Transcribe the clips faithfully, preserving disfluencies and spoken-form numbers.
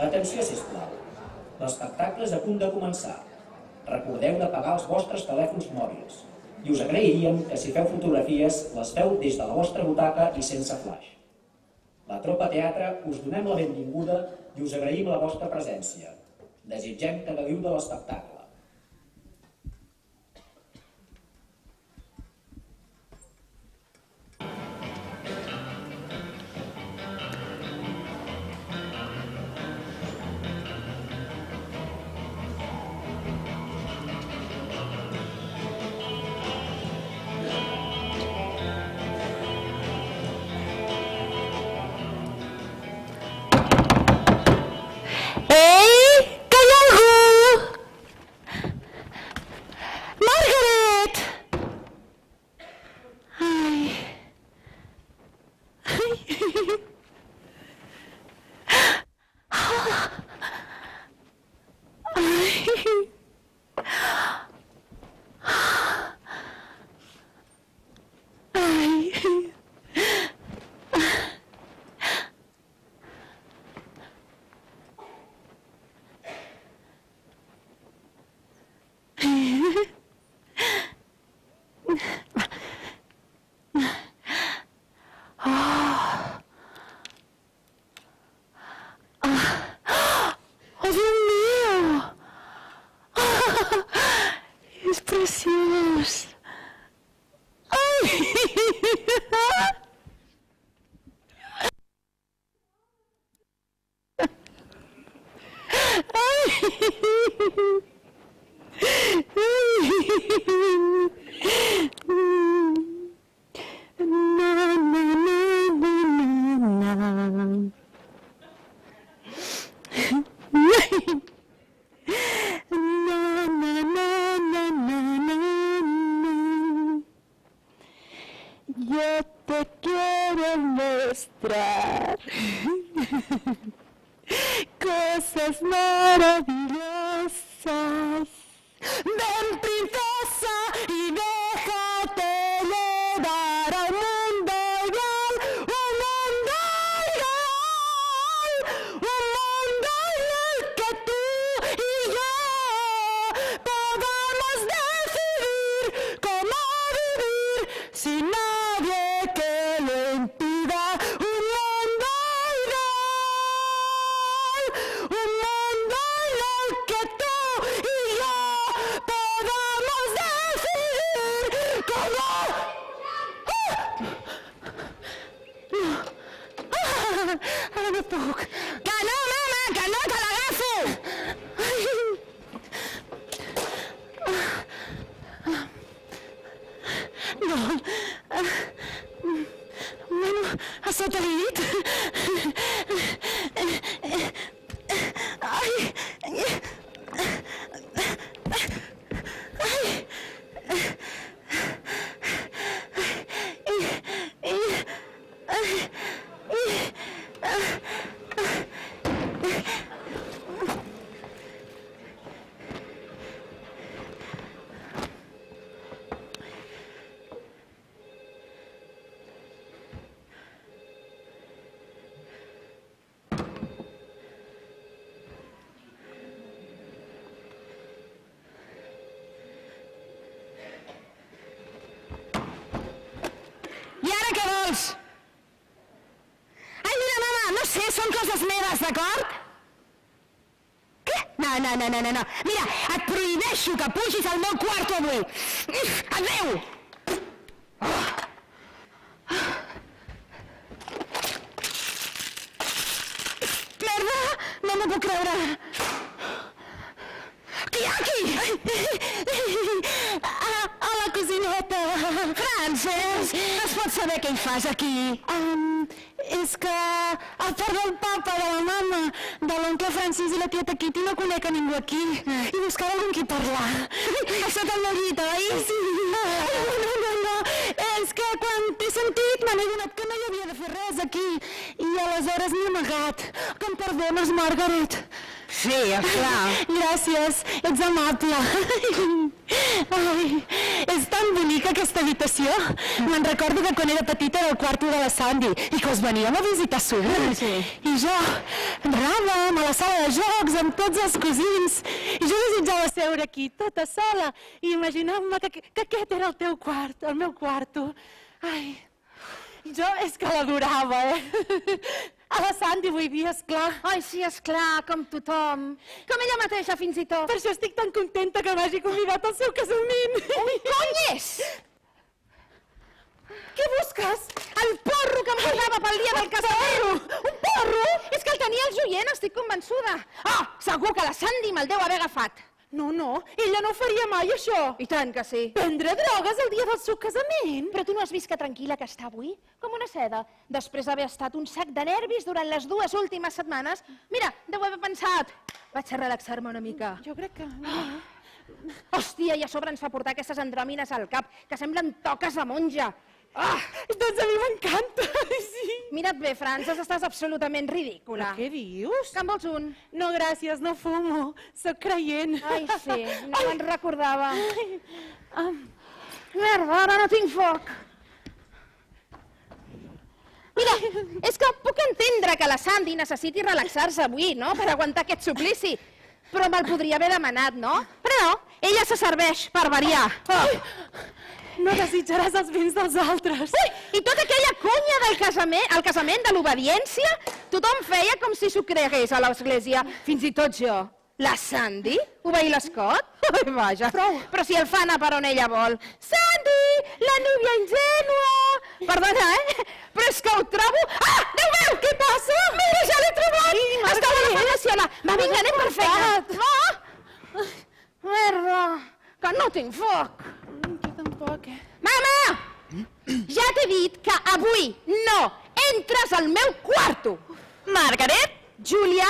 Atenció, sisplau. L'espectacle és a punt de començar. Recordeu d'apagar els vostres telèfons mòbils. I us agrairíem que si feu fotografies les feu des de la vostra butaca i sense flaix. La Tropa Teatre us donem la benvinguda i us agraïm la vostra presència. Desitgem que gaudiu de l'espectacle. Cosas maravillosas. Ven, princesa, y déjate llevar a un mundo ideal, un mundo ideal, un mundo en el que tú y yo podamos decidir cómo vivir sin nadie que lo impida. Un mundo ideal, un mundo en el que tú y yo podamos decidir cómo... Ara no puc. Que no, mama, que no, que l'agafo! No. Bueno, a sota el llit. Ai! I ara què vols? Ai, mira, mama, no sé, són coses meves, d'acord? Què? No, no, no, no, no. Mira, et prohibeixo que pugis al meu quarto avui. Adéu! Merda! No m'ho puc creure. Què hi ha aquí? Hola, cosineta. Frances, es pot saber què hi fas aquí? És que el pare del papa, de la mama, de l'oncle Francis i la tieta Kitty no conec a ningú aquí. I buscava algun qui parlar. A sota el meu llit, oi? Sí. No, no, no. És que quan t'he sentit m'han adonat que no hi havia de fer res aquí. I aleshores m'he amagat. Que em perdones, Margaret? Sí, esclar. Gràcies, ets amable. Ai, és tan bonica aquesta habitació. Me'n recordo que quan era petita era el quarto de la Sandy i que us veníem a visitar sovint. I jo anàvem a la sala de jocs amb tots els cosins i jo desitjava seure aquí tota sola i imaginar-me que, que aquest era el teu quart, el meu quarto. Ai, jo és que l'adorava, eh? A la Sandy vull dir, esclar. Ai, sí, esclar, com tothom. Com ella mateixa, fins i tot. Per això estic tan contenta que m'hagi convidat al seu casament. Un cony és! Què busques? El porro que em guardava pel dia del casament. Un porro? És que el tenia el joient, estic convençuda. Ah, segur que la Sandy me'l deu haver agafat. No, no, ella no faria mai això. I tant que sí. Prendre drogues el dia del seu casament. Però tu no has vist que tranquil·la que està avui? Com una seda. Després d'haver estat un sac de nervis durant les dues últimes setmanes. Mira, deu haver pensat. Vaig a relaxar-me una mica. Jo crec que... Hòstia, i a sobre ens fa portar aquestes andròmines al cap, que semblen toques de monja. Ah, doncs a mi m'encanta, sí. Mira't bé, Frances, estàs absolutament ridícula. Què dius? Que en vols un? No, gràcies, no fumo. Soc creient. Ai, sí, no me'n recordava. Merda, ara no tinc foc. Mira, és que puc entendre que la Sandy necessiti relaxar-se avui, no?, per aguantar aquest suplici. Però me'l podria haver demanat, no? Però no, ella se serveix per variar. No desitjaràs els béns dels altres. Ui, i tota aquella conya del casament, el casament de l'obediència, tothom feia com si s'ho cregués a l'església, fins i tot jo. La Sandy? Obeir l'escot? Ai, vaja. Prou. Però si el fa anar per on ella vol. Sandy, la núvia ingènua! Perdona, eh? Però és que ho trobo... Ah, Déu meu, què passa? Mira, ja l'he trobat! Estava agafant la Ciela. Va, vinga, anem per feina. Va! Merda, que no tinc foc. Jo tampoc, eh? Mama! Ja t'he dit que avui no entres al meu quarto. Margaret? Julià?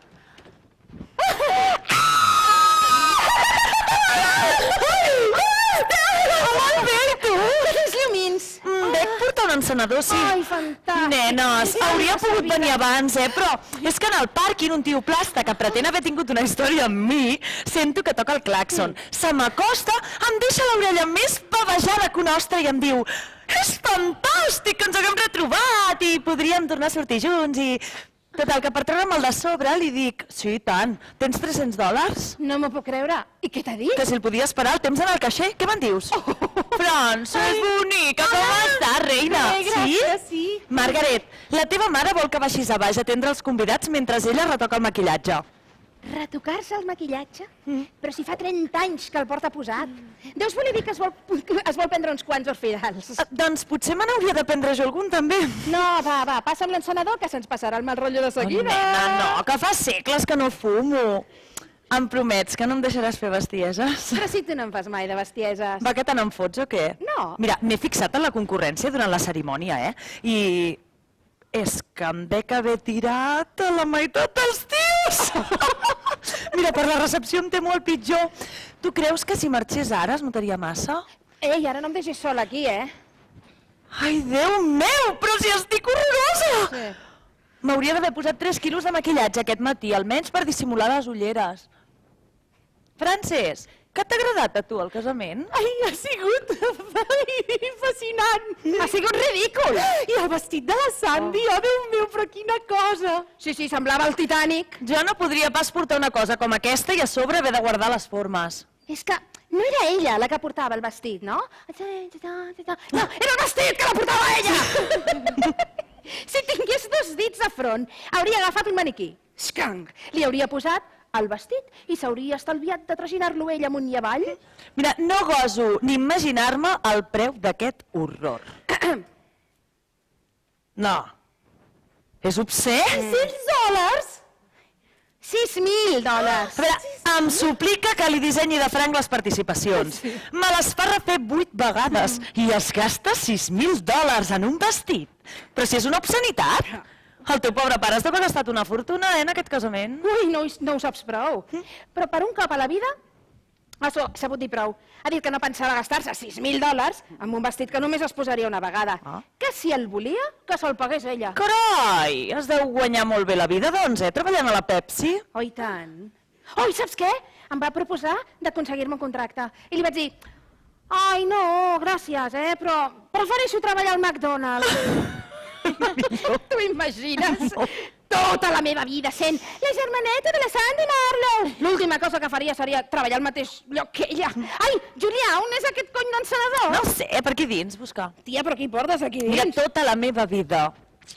Alberto! Quins llumins? Dec portar un encenedor, sí. Ai, fantàstic. Nenes, hauria pogut venir abans, eh? Però és que en el pàrquing un tio plasta que pretén haver tingut una història amb mi, sento que toca el clàxon. Se m'acosta, em deixa l'orella més pavejada que una ostra i em diu és fantàstic que ens haguem retrobat i podríem tornar a sortir junts i... Total, que per treure'm el de sobre li dic sí, i tant, tens tres-cents dòlars? No m'ho puc creure. I què t'ha dit? Que si el podia esperar el temps en el caixer, què me'n dius? Frances, bonica, com estàs, reina? Bé, gràcies, sí. Margaret, la teva mare vol que baixis a baix a atendre els convidats mentre ella retoca el maquillatge. Retocar-se el maquillatge? Però si fa trenta anys que el porta posat. Deus voler dir que es vol, es vol prendre uns quants orfidals. Uh, doncs potser me n'hauria de prendre jo algun, també. No, va, va, passa'm l'encenedor que se'ns passarà el mal rotllo de Oh, seguida. nena, no, que fa segles que no fumo. Em promets que no em deixaràs fer bestieses? Però si tu no em fas mai de bestieses. Va, que te n'en fots o què? No. Mira, m'he fixat en la concurrència durant la cerimònia, eh? I és que em dec haver tirat a la meitat dels tios. Mira, per la recepció em té molt pitjor. Tu creus que si marxés ara es notaria massa? Ei, ara no em deixis sola aquí, eh? Ai, Déu meu, però si estic horrorosa! Sí. M'hauria d'haver posat tres quilos de maquillatge aquest matí, almenys per dissimular les ulleres. Frances, què t'ha agradat a tu el casament? Ai, ha sigut fascinant. Ha sigut ridícul. I el vestit de la Sandy, oh, Déu meu, però quina cosa. Sí, sí, semblava el Titanic. Jo no podria pas portar una cosa com aquesta i a sobre haver de guardar les formes. És que no era ella la que portava el vestit, no? No, era el vestit que la portava ella! Si tingués dos dits de front, hauria agafat un maniquí. Scanc! Li hauria posat el vestit i s'hauria estalviat de traginar-lo ell amunt i avall. Mira, no goso ni imaginar-me el preu d'aquest horror. No. És obscè? sis dòlars? sis mil dòlars. A veure, em suplica que li dissenyi de franc les participacions. Me les fa refer vuit vegades i es gasta sis mil dòlars en un vestit. Però si és una obscenitat. El teu pobre pare es deu haver gastat una fortuna, eh, en aquest casament. Ui, no, no ho saps prou. Però per un cop a la vida Això, s'ha sabut dir prou. Ha dit que no pensava gastar-se sis mil dòlars amb un vestit que només es posaria una vegada. Ah. Que si el volia, que se'l pagués ella. Carai, has de guanyar molt bé la vida, doncs, eh? Treballant a la Pepsi. Oh, i tant. Oh, i saps què? Em va proposar d'aconseguir-me un contracte. I li vaig dir, ai, no, gràcies, eh, però prefereixo treballar al McDonald's. T'ho imagines? Tota la meva vida sent la germaneta de la Sandy Marlowe. L'última cosa que faria seria treballar al mateix lloc que ella. Ai, Julià, on és aquest cony d'encenedor? No sé, per aquí dins, buscar. Tia, però qui portes aquí dins? Mira, tota la meva vida.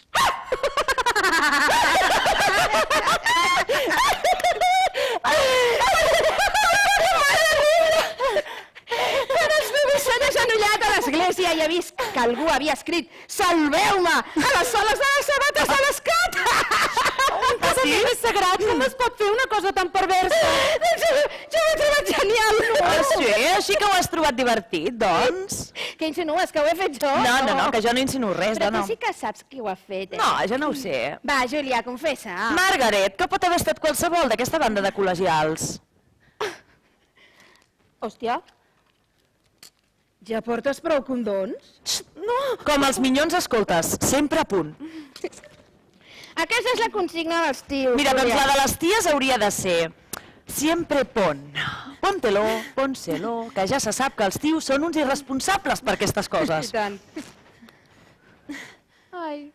Quan els nuvis s'han agenollat a l'església i ha vist que algú havia escrit «Salveu-me!» a les soles de les sabates de l'escot! Un casament és sagrat, com es pot fer una cosa tan perversa? Doncs jo ho he trobat genial! Ah, sí? Així que ho has trobat divertit, doncs? Què insinues, que ho he fet jo? No, no, no, que jo no insinuo res, Però dona. tu sí que saps qui ho ha fet, eh? No, jo no ho sé. Va, Júlia, confessa. Margaret, que pot haver estat qualsevol d'aquesta banda de col·legials. Hòstia. Ja portes prou condons? No. Com els minyons escoltes, sempre a punt. Aquesta és la consigna dels tios. Mira, doncs Júlia. la de les ties hauria de ser siempre pon. Póntelo, pónselo, que ja se sap que els tios són uns irresponsables per aquestes I coses. tant. Ai.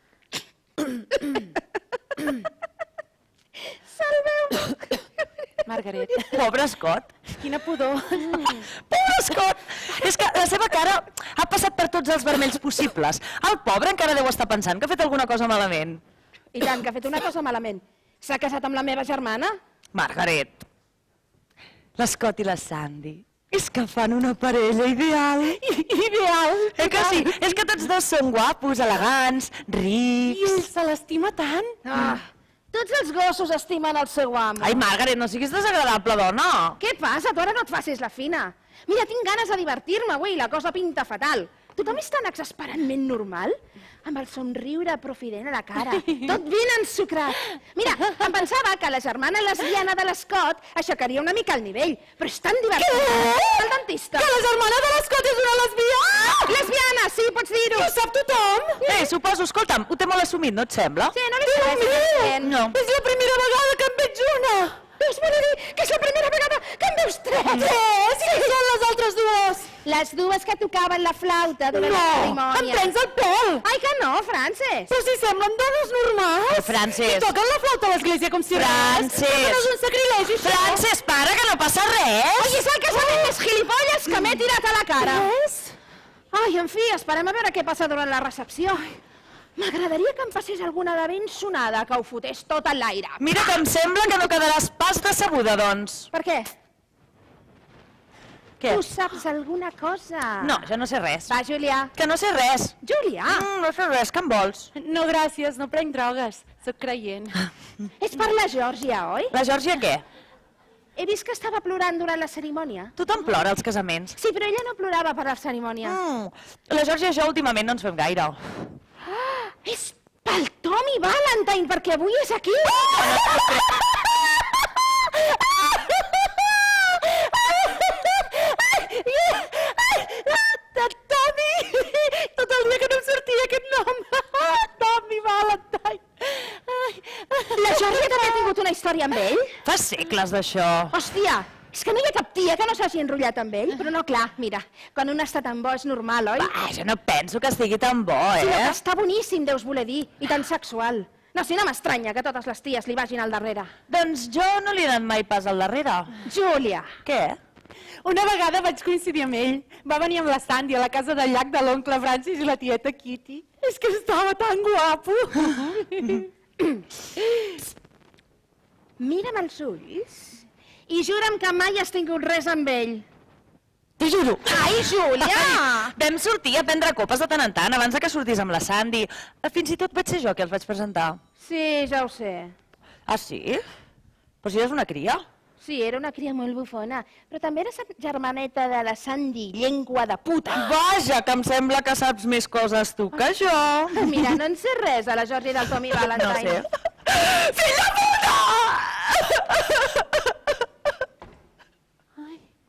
Salveu-me. Margaret, Pobre Scott. quina pudor. Pobre Scott! És que la seva cara ha passat per tots els vermells possibles. El pobre encara deu estar pensant que ha fet alguna cosa malament. I tant, que ha fet una cosa malament. S'ha casat amb la meva germana? Margaret, l'Scott i la Sandy, és que fan una parella ideal. Ideal. Eh que sí? És que tots dos són guapos, elegants, I rics. ell se l'estima tant. Ah, tots els gossos estimen el seu amo. Ai, Margaret, no siguis desagradable, dona. Què passa? Tu ara no et facis la fina. Mira, tinc ganes de divertir-me avui, la cosa pinta fatal. Tothom és tan exasperantment normal, amb el somriure profident a la cara, tot ben ensucrat. Mira, em pensava que la germana lesbiana de l'Scott aixecaria una mica el nivell, però és tan divertit. Què? El dentista. Que la germana de l'Scott és una lesbiana! Lesbiana, sí, pots dir-ho. Ho sap tothom! Eh, suposo, escolta'm, ho té molt assumit, no et sembla? Sí, no li sembla. No. És la primera vegada que en veig una! Veus, vol dir que és la primera vegada que en veus tres? Tres! I qui són les altres dues? Les dues que tocaven la flauta durant la No! cerimònia. Em prens el pèl! Ai, que no, Frances. Però si semblen dones normals! Eh, Frances. I toquen la flauta a l'església com si Frances. res! Que no és un sacrilegi, això! Frances, para, que no passa res. Ai, és el casament més gilipolles que m'he tirat a la cara. Res? Ai, en fi, esperem a veure què passa durant la recepció. M'agradaria que em passés alguna de ben sonada, que ho fotés tot en l'aire. Mira que em sembla que no quedaràs pas decebuda, doncs. Per què? Què? Tu saps alguna cosa? No, jo no sé res. Va, Julià. Que no sé res. Julià, Mm, no sé res, que em vols? No, gràcies, no prenc drogues. Soc creient. és per la Georgia, oi? La Georgia què? He vist que estava plorant durant la cerimònia. Tothom plora als casaments. Sí, però ella no plorava per la cerimònia. Mm, la Georgia i jo últimament no ens fem gaire. És pel Tommy Valentine, perquè avui és aquí. Tommy! Tot el dia que no em sortia aquest nom. Tommy Valentine. La Georgia també ha tingut una història amb ell? Fa segles d'això. Hòstia, és que no hi ha cap tia que no s'hagi enrotllat amb ell. Però no, clar, mira, quan un està tan bo és normal, oi? Va, jo no penso que estigui tan bo, Sinó que eh? està boníssim, deus voler dir, i tan sexual. No, si no m'estranya que totes les ties li vagin al darrere. Doncs jo no li he anat mai pas al darrere. Júlia, Què? Una vegada vaig coincidir amb ell. Va venir amb la Sandy a la casa del llac de l'oncle Francis i la tieta Kitty. És que estava tan guapo. mira'm els ulls i jura'm que mai has tingut res amb ell. T'ho juro. Ai, Júlia! Vam sortir a prendre copes de tant en tant abans de que sortís amb la Sandy. Fins i tot vaig ser jo que els vaig presentar. Sí, ja ho sé. Ah, sí? Però si eres una cria. Sí, era una cria molt bufona, però també era germaneta de la Sandy, llengua de puta. Vaja, que em sembla que saps més coses tu que jo. Mira, no en sé res de la Georgia i del Tommy Valentine. No sé. Fill de puta!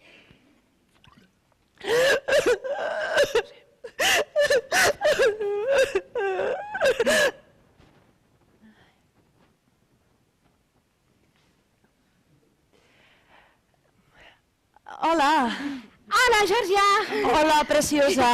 Hola. Hola, Georgia. Hola, preciosa.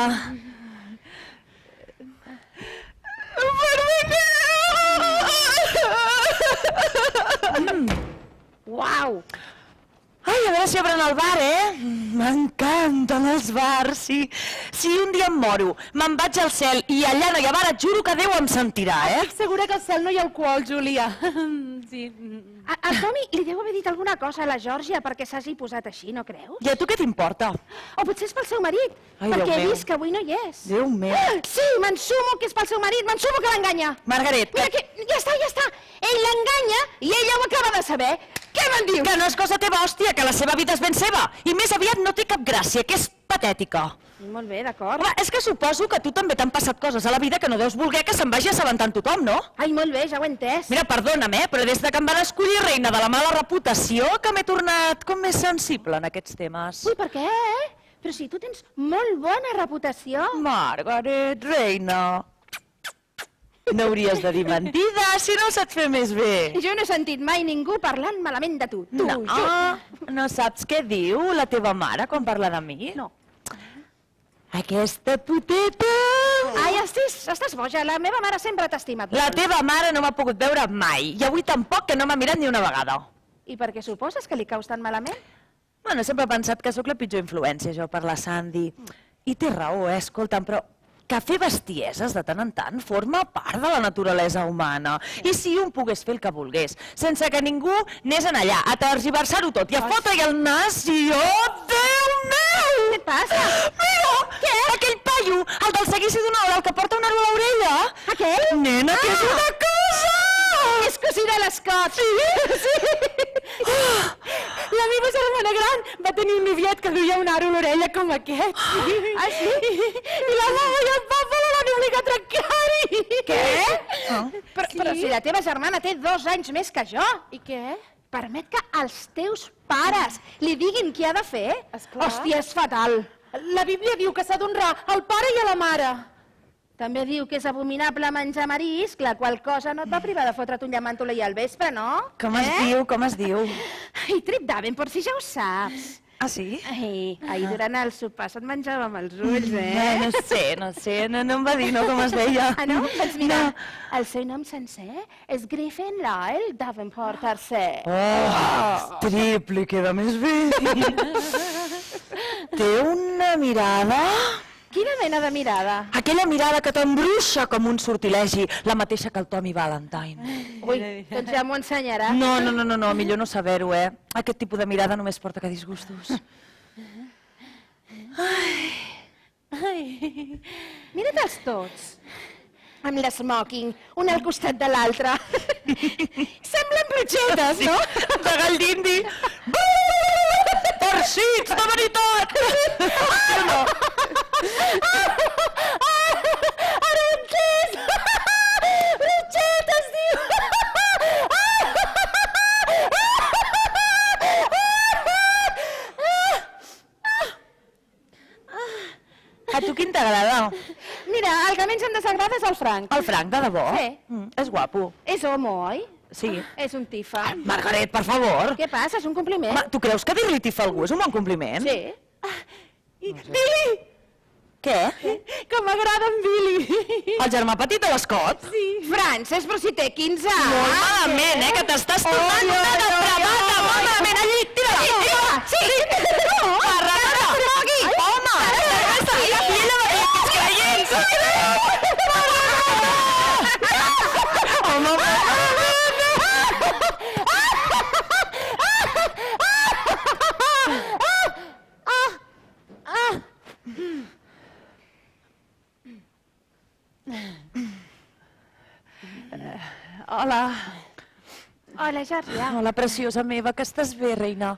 Uau. Ai, a veure si obren el bar, eh? M'encanten els bars, sí. Si un dia em moro, me'n vaig al cel i allà no hi ha bar, et juro que Déu em sentirà, eh? Estic segura que al cel no hi ha alcohol, Júlia. Sí. El Tomi li deu haver dit alguna cosa a la Georgia perquè s'hagi posat així, no creus? I a tu què t'importa? O potser és pel seu marit, Ai, perquè Déu he meu. vist que avui no hi és. Déu meu. Sí, m'ensumo que és pel seu marit, m'ensumo que l'enganya. Margaret, Mira, que, ja està, ja està. Ell l'enganya i ella ho acaba de saber. Què me'n dius? que no és cosa teva, hòstia, que la seva vida és ben seva. I més aviat no té cap gràcia, que és patètica. Molt bé, d'acord. Home, és que suposo que a tu també t'han passat coses a la vida que no deus voler que se'n vagi assabentant tothom, no? Ai, molt bé, ja ho he entès. Mira, perdona'm, eh, però des de que em van escollir reina de la mala reputació que m'he tornat com més sensible en aquests temes. Ui, per què? Però si tu tens molt bona reputació. Margaret, reina. No hauries de dir mentides si no ho saps fer més bé. Jo no he sentit mai ningú parlant malament de tu. Tu, No, jo. no saps què diu la teva mare quan parla de mi? No. Aquesta puteta... Ai, estàs, estàs boja. La meva mare sempre t'ha estimat. La teva mare no m'ha pogut veure mai, i avui tampoc, que no m'ha mirat ni una vegada. I per què suposes que li caus tan malament? Bueno, sempre he pensat que sóc la pitjor influència, jo, per la Sandy. I té raó, eh? Escolta'm, però que fer bestieses de tant en tant forma part de la naturalesa humana. I si un pogués fer el que volgués, sense que ningú anés en allà a tergiversar-ho tot i a fotre-hi el nas, i oh, Déu meu! Què et passa? Mira! Què? Aquell paio, el del seguici d'una hora, el que porta una roda a l'orella. Aquell? Nena, que és Ah! una cosa! És cosí de l'Escot. Sí? Sí. La meva germana gran va tenir un noviet que duia un aro a l'orella com aquest. Ah, sí? I la mama i el papa la van obligar a trencar-hi. Què? Ah. Però, però si la teva germana té dos anys més que jo. I què? Permet que els teus pares li diguin què ha de fer? Esclar. Hòstia, és fatal. La Bíblia diu que s'ha d'honrar al pare i a la mare. També diu que és abominable menjar marisc, la qual cosa no et va privar de fotre't un llamàntol ahir al vespre, no? Com es Eh? diu, com es diu? Ai, Trip Davenport, si ja ho saps. Ah, sí? Ai, ahir durant el sopar se't menjava amb els ulls, No, eh? no sé, no sé, no, no em va dir, no, com es deia. Ah, no? Doncs mira, el seu nom sencer és Griffin Lyle Davenport tercer. Oh, triple, queda més bé. Té una mirada... Quina mena de mirada? Aquella mirada que t'embruixa com un sortilegi, la mateixa que el Tommy Valentine. Ui, doncs ja m'ho ensenyarà. No, no, no, no, no, millor no saber-ho, eh? Aquest tipus de mirada només porta que disgustos. Mira-te'ls tots. Amb l'esmoking, un al costat de l'altre. Semblen brutxetes, no? De gall d'indi. Farcits, de veritat! No. Ara ho he entès! Brutxetes, diu! A tu quin t'agrada? Mira, el que menys em desagrada és el Frank. El Frank, de debò? Sí. Mm, és guapo. És homo, oi? Sí. És un tifa. Margaret, per favor. Què passa? És un compliment. Home, tu creus que dir-li tifa a algú és un bon compliment? Sí. Billy! Què? Que m'agrada en Billy. El germà petit de l'Escot? Sí. Frances, però si té quinze anys. Molt malament, eh, que t'estàs tornant una depravada, molt malament, allí, tira-la, tira-la! Sí! No! Arracada! Home! Aquesta la filla de els creients! Home, hola. Hola, Georgia. Hola, preciosa meva, que estàs bé, reina?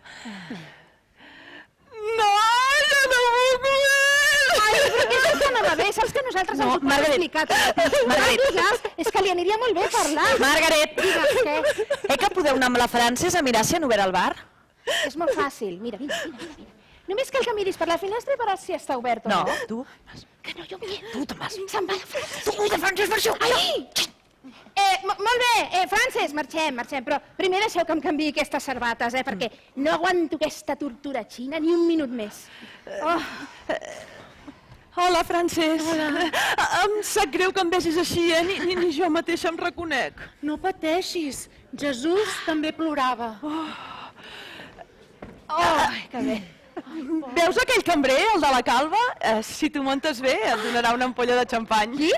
No, jo no vull més! Ai, però què és el que no va bé? Saps que nosaltres No, ens ho podem Margaret. explicar tot. Margaret. Digues, és que li aniria molt bé parlar. Margaret! Digues, què? Eh, que podeu anar amb la Frances a mirar si han obert el bar? És molt fàcil. Mira, mira, mira, mira. mira. Només cal que miris per la finestra i veuràs si està obert o No, no. tu? Que no, jo miro. Tu, Tomàs. Se'n va la Frances. Tu, de Frances, per això! Ai! Eh, molt bé, eh, Frances, marxem, marxem, però primer deixeu que em canviï aquestes cerbates, eh, perquè no aguanto aquesta tortura xina ni un minut més. Oh. Hola, Frances. Hola. Em sap greu que em vegis així, eh? Ni, ni, ni jo mateixa em reconec. No pateixis, Jesús també plorava. Oh, oh que bé. Veus aquell cambrer, el de la calva? Eh, si t'ho muntes bé, et donarà una ampolla de xampany. Qui?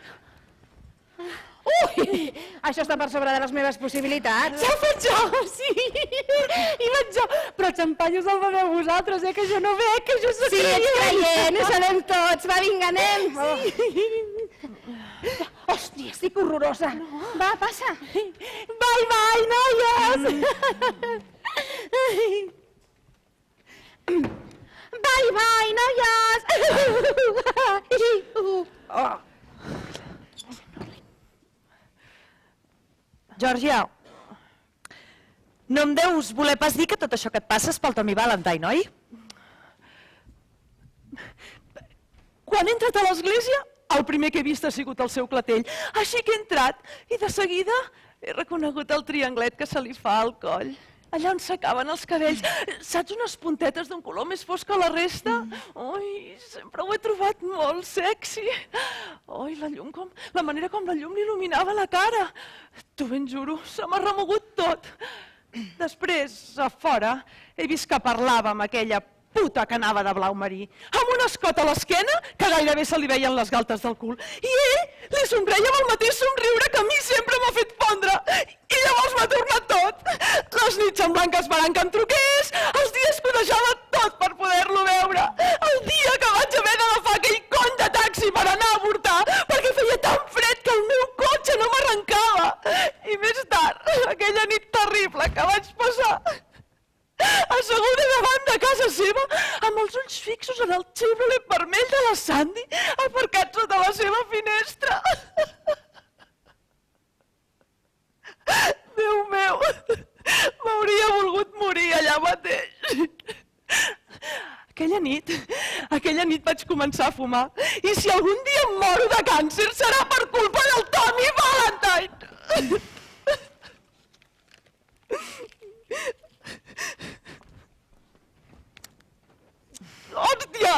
Ui, això està per sobre de les meves possibilitats. Ja ho faig jo, sí. I vaig jo. Però el xampany us el beveu vosaltres, eh? Que jo no veig, que jo soc sí, creient. Sí, ets creient, ho sabem tots. Va, vinga, anem. Sí. Oh. Hòstia, estic horrorosa. No. Va, passa. Bye, bye, noies. Bye, bye, noies. Oh. Georgia, no em deus voler pas dir que tot això que et passa és pel Tommy Valentine, oi? Quan he entrat a l'església, el primer que he vist ha sigut el seu clatell. Així que he entrat i de seguida he reconegut el trianglet que se li fa al coll. Allà on s'acaben els cabells. Saps unes puntetes d'un color més fosc que la resta? Ui, sempre ho he trobat molt sexy. Ui, la llum, com, la manera com la llum li il·luminava la cara. T'ho ben juro, se m'ha remogut tot. Després, a fora, he vist que parlava amb aquella puta que anava de blau marí, amb un escot a l'esquena que gairebé se li veien les galtes del cul. I ell li somreia amb el mateix somriure que a mi sempre m'ha fet fondre. I llavors m'ha tornat tot. Les nits semblant que esperant que em truqués, els dies que ho deixava tot per poder-lo veure. El dia que vaig haver d'agafar aquell cony de taxi per anar a avortar, perquè feia tan fred que el meu cotxe no m'arrencava. I més tard, aquella nit terrible que vaig passar, asseguda davant de casa seva, amb els ulls fixos en el Chevrolet vermell de la Sandy, aparcat sota la seva finestra. Déu meu, m'hauria volgut morir allà mateix. Aquella nit, aquella nit vaig començar a fumar, i si algun dia em moro de càncer serà per culpa del Tommy Valentine. Hòstia!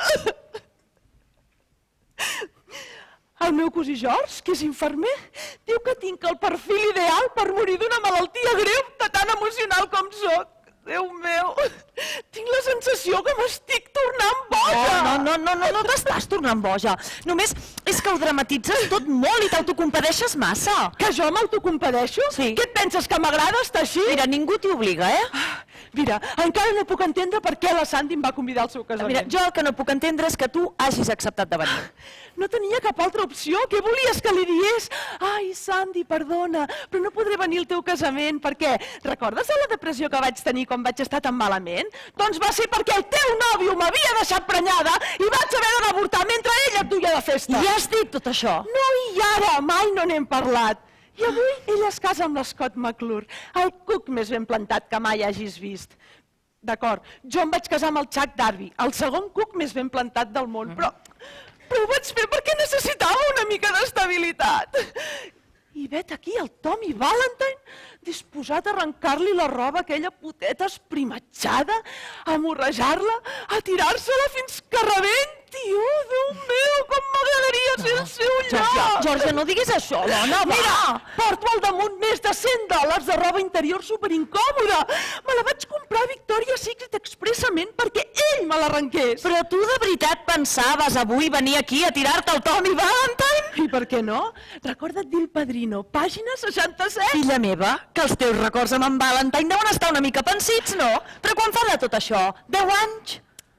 El meu cosí George, que és infermer, diu que tinc el perfil ideal per morir d'una malaltia greu de tan emocional com soc. Déu meu, tinc la sensació que m'estic tornant boja. No, no, no, no, no t'estàs tornant boja. Només és que ho dramatitzes tot molt i t'autocompadeixes massa. Que jo m'autocompadeixo? Sí. Què et penses, que m'agrada estar així? Mira, ningú t'hi obliga, eh? Mira, encara no puc entendre per què la Sandy em va convidar al seu casament. Mira, jo el que no puc entendre és que tu hagis acceptat de venir. No tenia cap altra opció. Què volies que li diés? Ai, Sandy, perdona, però no podré venir al teu casament. Per què? Recordes la depressió que vaig tenir quan vaig estar tan malament? Doncs va ser perquè el teu nòvio m'havia deixat prenyada i vaig haver d'avortar mentre ella et duia de festa. I has dit tot això? No, i ara, mai no n'hem parlat. I avui ella es casa amb l'Scott McClure, el cuc més ben plantat que mai hagis vist. D'acord, jo em vaig casar amb el Chuck Darby, el segon cuc més ben plantat del món, però, però ho vaig fer perquè necessitava una mica d'estabilitat. I vet aquí el Tommy Valentine disposat a arrencar-li la roba a aquella puteta esprimatxada, a morrejar-la, a tirar-se-la fins que rebenti. Oh, Déu meu, com m'agradaria ser al seu lloc! Georgia, no diguis això, dona, va! Mira, porto al damunt més de cent dòlars de roba interior superincòmoda. Me la vaig comprar a Victoria's Secret expressament perquè ell me l'arrenqués. Però tu de veritat pensaves avui venir aquí a tirar-te el Tommy Valentine? I per què no? Recorda't dir el Padrino, pàgina seixanta-set. Filla meva, que els teus records amb en Valentine deuen estar una mica pensits, no? Però quan fa de tot això? Deu anys?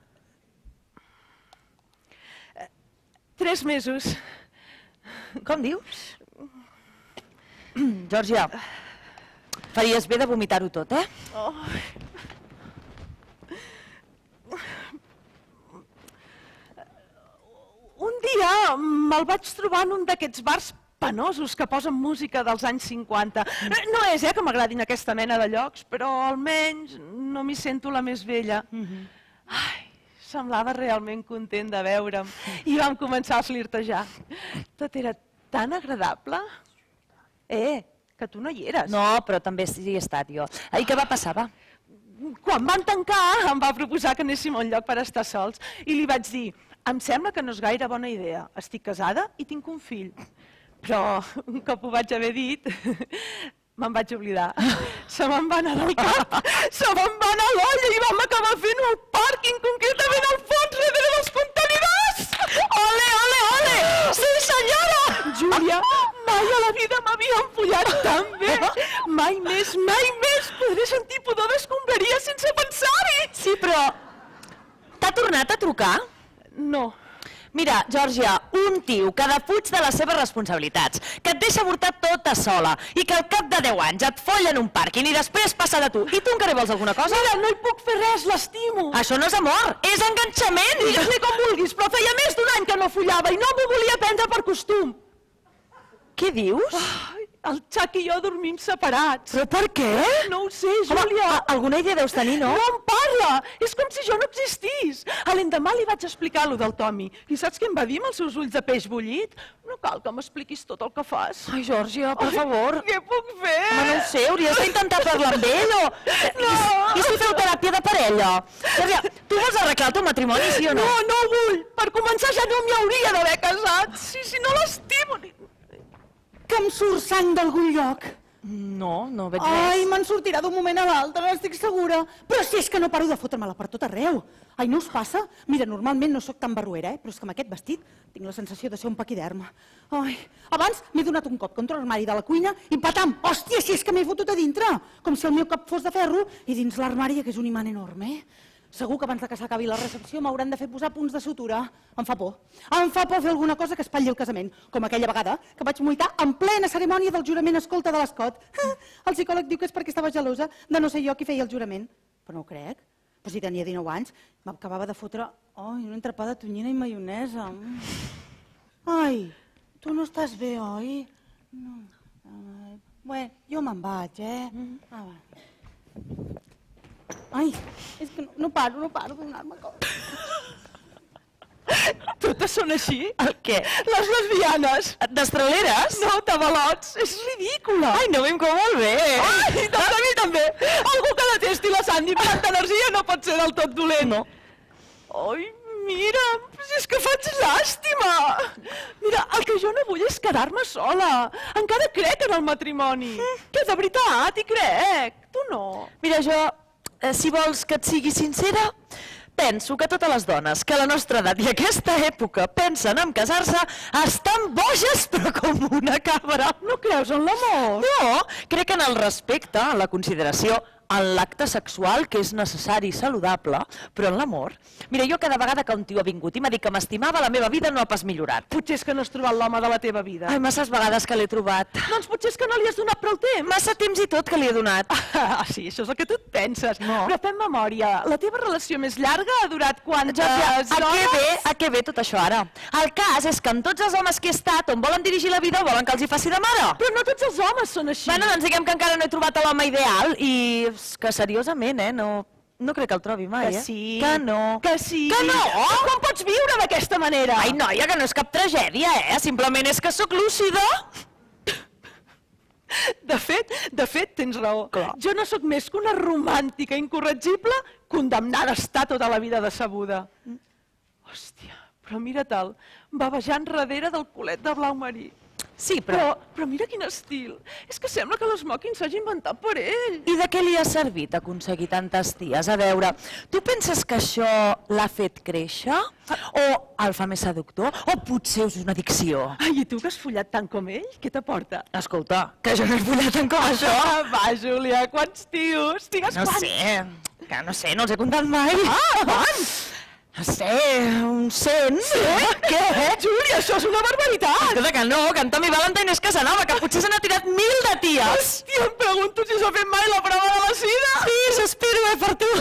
Tres mesos. Com dius? Georgia, faries bé de vomitar-ho tot, eh? Oh. Un dia me'l vaig trobar en un d'aquests bars penosos que posen música dels anys cinquanta. No és, eh, que m'agradin aquesta mena de llocs, però almenys no m'hi sento la més vella. Ai, semblava realment content de veure'm i vam començar a flirtejar. Tot era tan agradable. Eh, que tu no hi eres. No, però també hi he estat jo. I què va passar, va? Quan van tancar em va proposar que anéssim a un lloc per estar sols i li vaig dir, em sembla que no és gaire bona idea, estic casada i tinc un fill. Però un cop ho vaig haver dit, me'n vaig oblidar. Se me'n va anar del cap, se me'n va anar l'olla i vam acabar fent un pàrquing concretament al fons, darrere dels contenidors. Ole, ole, ole! Sí, senyora! Júlia, mai a la vida m'havia empollat tan bé. Mai més, mai més podré sentir pudor d'escombraria sense pensar-hi. Sí, però t'ha tornat a trucar? No. Mira, Georgia, un tio que defuig de les seves responsabilitats, que et deixa avortar tota sola i que al cap de deu anys et folla en un pàrquing i després passa de tu. I tu encara vols alguna cosa? Mira, no hi puc fer res, l'estimo. Això no és amor, és enganxament. Digues-li com vulguis, però feia més d'un any que no follava i no m'ho volia prendre per costum. Què dius? El Xac i jo dormim separats. Però per què? No ho sé, Júlia. Home, alguna idea deus tenir, no? No em parla! És com si jo no existís. A l'endemà li vaig explicar allò del Tommy. I saps què em va dir amb els seus ulls de peix bullit? No cal que m'expliquis tot el que fas. Ai, Georgia, per favor. Què puc fer? Home, no ho sé, hauries d'intentar parlar amb ell o... No! I si feu teràpia de parella? Georgia, tu vols arreglar el teu matrimoni, sí o no? No, no vull. Per començar ja no m'hi hauria d'haver casat. Si, si no l'estimo... Que em surt sang d'algun lloc. No, no veig res. Ai, me'n sortirà d'un moment a l'altre, n'estic segura. Però si és que no paro de fotre-me-la per tot arreu. Ai, no us passa? Mira, normalment no sóc tan barruera, eh? Però és que amb aquest vestit tinc la sensació de ser un paquiderme. Ai, abans m'he donat un cop contra l'armari de la cuina i patam! Hòstia, si és que m'he fotut a dintre! Com si el meu cap fos de ferro i dins l'armari que és un imant enorme, eh? Segur que abans que s'acabi la recepció m'hauran de fer posar punts de sutura. Em fa por. Em fa por fer alguna cosa que espatlli el casament, com aquella vegada que vaig moitar en plena cerimònia del jurament escolta de l'Escot. El psicòleg diu que és perquè estava gelosa de no ser jo qui feia el jurament. Però no ho crec. Però si tenia dinou anys, m'acabava de fotre un entrepà de tonyina i maionesa. Ai, tu no estàs bé, oi? No. Bé, jo me'n vaig, eh? Ah, va. Ai, és que no, no paro, no paro de donar-me cop. Totes són així? El què? Les lesbianes. Destraleres? No, tabalots. És ridícula. Ai, no m'hem com molt bé. Ai, doncs a mi també. Algú que detesti la Sandy per tanta energia no pot ser del tot dolent. No. Ai, mira, és que faig llàstima. Mira, el que jo no vull és quedar-me sola. Encara crec en el matrimoni. Que de veritat hi crec. Tu no. Mira, jo... Si vols que et sigui sincera, penso que totes les dones que a la nostra edat i aquesta època pensen en casar-se estan boges però com una cabra. No creus en l'amor? No, crec en el respecte, en la consideració, en l'acte sexual, que és necessari i saludable, però en l'amor... Mira, jo cada vegada que un tio ha vingut i m'ha dit que m'estimava, la meva vida no ha pas millorat. Potser és que no has trobat l'home de la teva vida. Ai, masses vegades que l'he trobat. Doncs potser és que no li has donat prou temps. Massa temps i tot que li he donat. Ah, sí, això és el que tu et penses. No. Però fem memòria. La teva relació més llarga ha durat quantes hores? A què ve, a què ve tot això ara? El cas és que amb tots els homes que he estat, on volen dirigir la vida, volen que els hi faci de mare. Però no tots els homes són així. Bueno, doncs diguem que encara no he trobat l'home ideal i... que seriosament, eh? No, no crec que el trobi mai, eh? Que sí. Que no. Que sí. Que no? Com pots viure d'aquesta manera? Ai, noia, que no és cap tragèdia, eh? Simplement és que sóc lúcida. De fet, de fet, tens raó. Clar. Jo no sóc més que una romàntica incorregible condemnada a estar tota la vida decebuda. Hòstia, però mira-te'l, bavejant darrere del culet de blau marí. Sí, però... però... Però mira quin estil. És que sembla que l'esmòquing s'hagi inventat per ell. I de què li ha servit aconseguir tantes ties? A veure, tu penses que això l'ha fet créixer? O el fa més seductor? O potser és una addicció? Ai, i tu que has follat tant com ell? Què t'aporta? Escolta, que jo no he follat tant com això. Va, Júlia, quants tios? Digues quants? No sé, que no sé, no els he comptat mai. Ah, quants? No sé, un cent. Sí? Què? Júlia, això és una barbaritat! Escolta, que no, que en Tommy Valentine és Casanova, que potser se n'ha tirat mil de ties. Hòstia, em pregunto si s'ha fet mai la prova de la sida. Sí, s'espero, eh, per tu.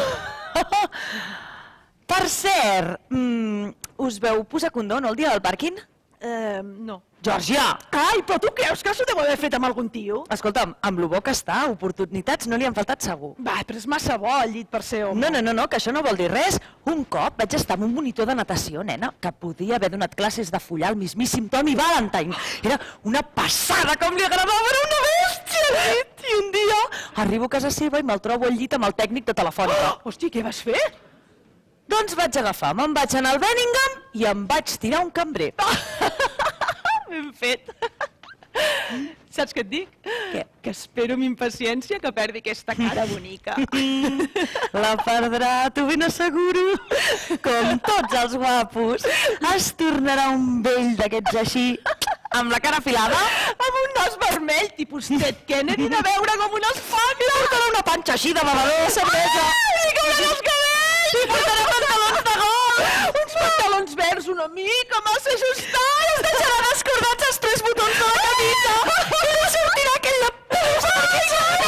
Per cert, mm, us veu posar condó, no, el dia del pàrquing? Eh, no. Georgia! Ai, però tu creus que s'ho deu haver fet amb algun tio? Escolta'm, amb lo bo que està, oportunitats no li han faltat segur. Va, però és massa bo el llit per ser home. No, no, no, no, que això no vol dir res. Un cop vaig estar amb un monitor de natació, nena, que podia haver donat classes de follar al mismíssim Tony Valentine. Era una passada com li agradava, era una bèstia al llit. I un dia arribo a casa seva i me'l trobo al llit amb el tècnic de Telefònica. Oh, hosti, què vas fer? Doncs vaig agafar, me'n vaig anar al Benningham i em vaig tirar un cambrer. Ben fet. Saps què et dic? Què? Que espero amb impaciència que perdi aquesta cara bonica. La perdrà, t'ho ben asseguro. Com tots els guapos, es tornarà un vell d'aquests així, amb la cara afilada, Amb un nas vermell, tipus Ted Kennedy, de veure com una espàvila. portarà una panxa així de bevedor de cervesa. Li cauran els cabells! I portarà pantalons de gol. Uns pantalons verds una mica massa ajustats. Es deixarà descordats els tres botons de la camisa. I li sortirà aquella peus perquè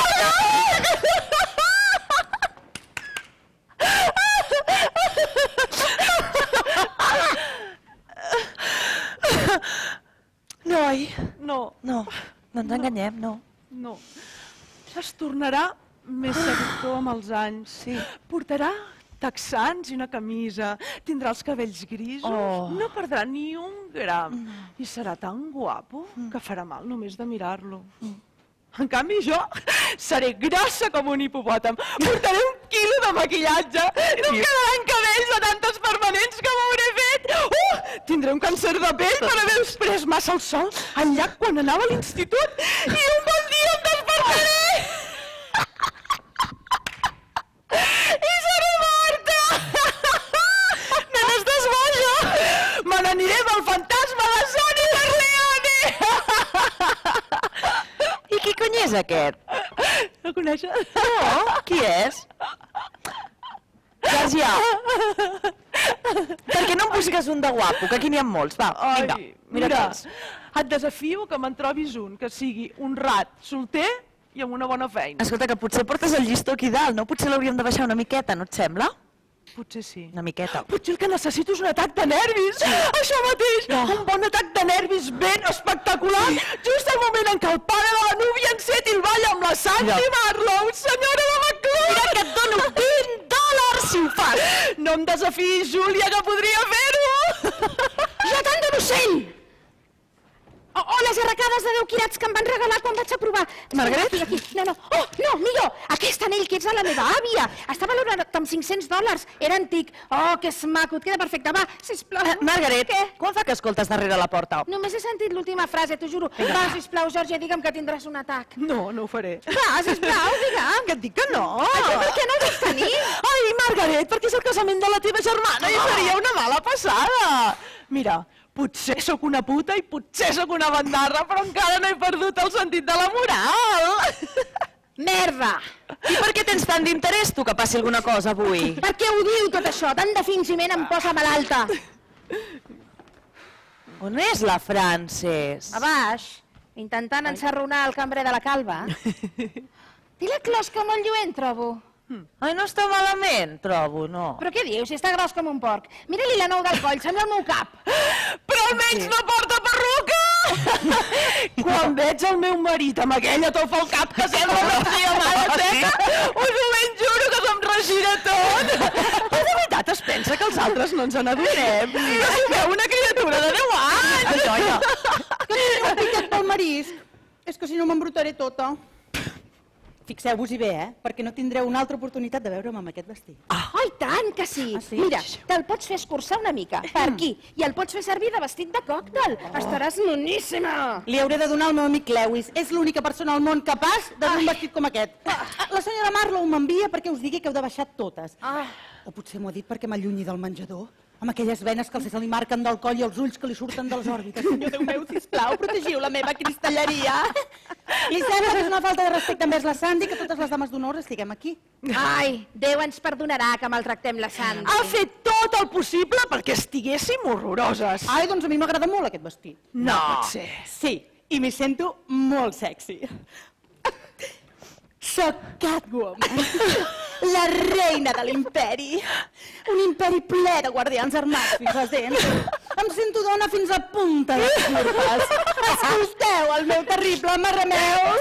Noi, No, no, no ens enganyem, no. no. Es tornarà més seductor amb els anys. Sí. Portarà texans i una camisa, tindrà els cabells grisos, Oh. no perdrà ni un gram i serà tan guapo que farà mal només de mirar-lo. En canvi, jo seré grossa com un hipopòtam, portaré un quilo de maquillatge i no em quedaran cabells de tantes permanents que m'hauré fet. Uh! Tindré un càncer de pell per haver pres massa el sol al llac quan anava a l'institut i un bon dia em despertaré i seré morta! Nena, estàs boja! Me n'aniré amb el fantasma de Sonny Corleone! I qui cony és aquest? No coneixes? No, qui és? Sergia, per què no em busques un de guapo, que aquí n'hi ha molts, va, vinga, Ai, mira mira, tens. et desafio que me'n trobis un que sigui honrat, solter i amb una bona feina. Escolta, que potser portes el llistó aquí dalt, no? Potser l'hauríem de baixar una miqueta, no et sembla? Potser sí. Una miqueta. Potser el que necessito és un atac de nervis. Això mateix, un bon atac de nervis ben espectacular, just al moment en què el pare de la núvia enceti el ball amb la Sandy Mira. Marlowe, senyora de McClure. Mira que et dono vint dòlars si ho fas! No em desafiïs, Júlia, que podria fer-ho. Jo tant d'un ocell! O, o les arracades de deu quirats que em van regalar quan vaig aprovar. Margaret? Aquí, aquí. No, no. Oh, no, millor. Aquest anell que ets de la meva àvia. Està valorat amb cinc-cents dòlars. Era antic. Oh, que és maco. Et queda perfecte. Va, sisplau. Uh, Margaret, Què? quan fa que escoltes darrere la porta? Només he sentit l'última frase, t'ho juro. Va, sisplau, Georgia, digue'm que tindràs un atac. No, no ho faré. Va, sisplau, digue'm. Que et dic que no. Per què no ho vas tenir? Ai, Margaret, perquè és el casament de la teva germana i seria una mala passada. Mira, potser sóc una puta i potser sóc una bandarra, però encara no he perdut el sentit de la moral. Merda! I per què tens tant d'interès, tu, que passi alguna cosa avui? Per què ho diu tot això? Tant de fingiment em posa malalta. On és la Frances? A baix, intentant ensarronar el cambrer de la calva. Té la closca molt lluent, trobo. Ai, no està malament, trobo, no. Però què dius, si està gros com un porc? Mira-li la nou del coll, sembla el meu cap. Però almenys no porta perruca! Quan veig el meu marit amb aquella tofa al cap que sembla una tia mala seca, us ho ben juro que se'm regira tot. Però de veritat es pensa que els altres no ens n'adonem? No s'ho veu una criatura de deu anys! Ai, noia. Que teniu un piquet pel marisc? És que si no m'embrutaré tota. Fixeu-vos-hi bé, eh? Perquè no tindreu una altra oportunitat de veure'm amb aquest vestit. Ah, i tant que sí. Ah, sí? Mira, te'l pots fer escurçar una mica, per aquí, i el pots fer servir de vestit de còctel. Estaràs moníssima. Li hauré de donar al meu amic Lewis. És l'única persona al món capaç de dur un vestit com aquest. La senyora Marlowe m'envia perquè us digui que heu de baixar totes. Ah. O potser m'ho ha dit perquè m'allunyi del menjador, amb aquelles venes que se li marquen del coll i els ulls que li surten de les òrbites. Senyor Déu meu, sisplau, protegiu la meva cristalleria. Li sembla que és una falta de respecte envers la Sandy que totes les dames d'honor estiguem aquí. Ai, Déu ens perdonarà que maltractem la Sandy. Ha fet tot el possible perquè estiguéssim horroroses. Ai, doncs a mi m'agrada molt aquest vestit. No pot ser. Sí, i m'hi sento molt sexy. Soc Catwoman, la reina de l'imperi. Un imperi ple de guardians armats fins als dents. Em sento dona fins a punta de curves. Escolteu el meu terrible marrameu.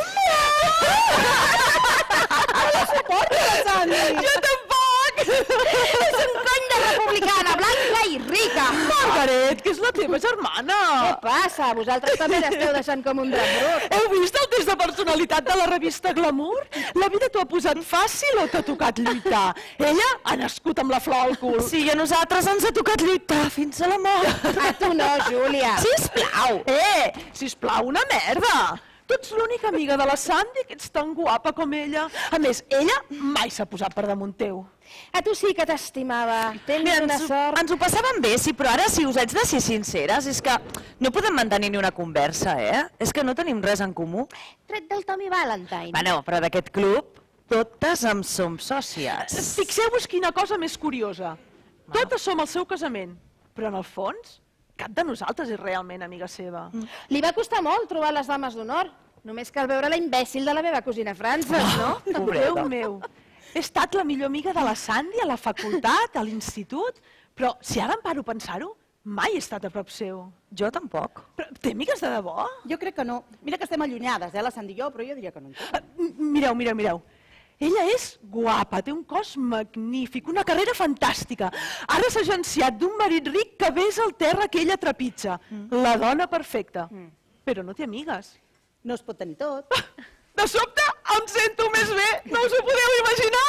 No la suporto, la Sandy. Jo tampoc! És un cony de republicana, blanca i rica. Margaret, que és la teva germana. Què passa? Vosaltres també l'esteu deixant com un drap brut. Heu vist el test de personalitat de la revista Glamour? La vida t'ho ha posat fàcil o t'ha tocat lluitar? Ella ha nascut amb la flor al cul. Sí, a nosaltres ens ha tocat lluitar fins a la mort. A tu no, Júlia. Sisplau! Eh, sisplau, una merda! Tu ets l'única amiga de la Sandy que ets tan guapa com ella. A més, ella mai s'ha posat per damunt teu. A tu sí que t'estimava. Tens Mira, una ens, sort. ens ho passàvem bé, sí, però ara, si us haig de ser sinceres, és que no podem mantenir ni una conversa, eh? És que no tenim res en comú. Tret del Tommy Valentine. Bueno, però d'aquest club, totes en som sòcies. Fixeu-vos quina cosa més curiosa. Totes som al seu casament, però en el fons, cap de nosaltres és realment amiga seva. Li va costar molt trobar les dames d'honor. Només cal veure la imbècil de la meva cosina Frances, no? Déu meu, he estat la millor amiga de la Sandy a la facultat, a l'institut, però si ara em paro a pensar-ho, mai he estat a prop seu. Jo tampoc. Però té amigues de debò? Jo crec que no. Mira que estem allunyades, eh, la Sandy i jo, però jo diria que no. Ah, Mireu, mireu, mireu. Ella és guapa, té un cos magnífic, una carrera fantàstica. Ara s'ha agenciat d'un marit ric que besa el terra que ella trepitja. La dona perfecta. Però no té amigues. No es pot tenir tot. De sobte em sento més bé, no us ho podeu imaginar?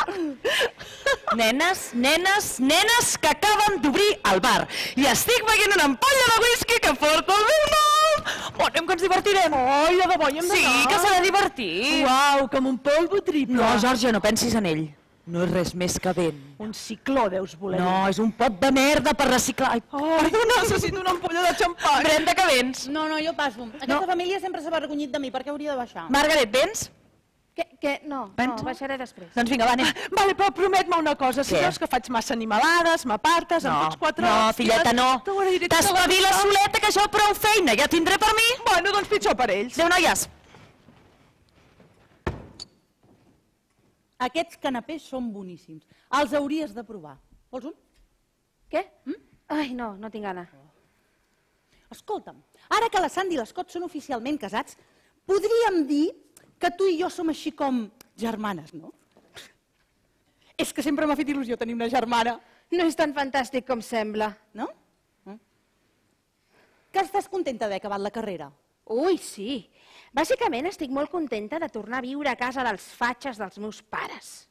Nenes, nenes, nenes que acaben d'obrir el bar. I estic beguent una ampolla de whisky que porta el meu nom. Oh, anem que ens divertirem. Ai, de debò hi hem Sí, d'anar. que s'ha de divertir. Uau, com un polvo triple. No, Georgia, no pensis en ell. No és res més que vent. Un cicló deus voler. No, és un pot de merda per reciclar. Ai, Ai, necessito una ampolla de xampany. Brenda, que vens? No, no, jo passo. Aquesta família sempre s'ha avergonyit de mi, perquè hauria de baixar. Margaret, vens? Que, que, no, no, Pensa? baixaré després. Doncs vinga, va, anem. Vale, però promet-me una cosa. Si Què? veus que faig massa animalades, m'apartes, em No, fots quatre no, hòsties, filleta, no. t'agrairé tota la T'espaviles vida. soleta, que jo prou feina ja tindré per mi. Bueno, doncs pitjor per ells. Adéu, noies. Aquests canapés són boníssims. Els hauries de provar. Vols un? Què? Ai, no, no tinc gana. Escolta'm, ara que la Sandy i l'Scott són oficialment casats, podríem dir que tu i jo som així com germanes, no? És que sempre m'ha fet il·lusió tenir una germana, No és tan fantàstic com sembla. no? Mm. Que estàs contenta d'haver acabat la carrera? Ui, sí. Bàsicament estic molt contenta de tornar a viure a casa dels fatxes dels meus pares.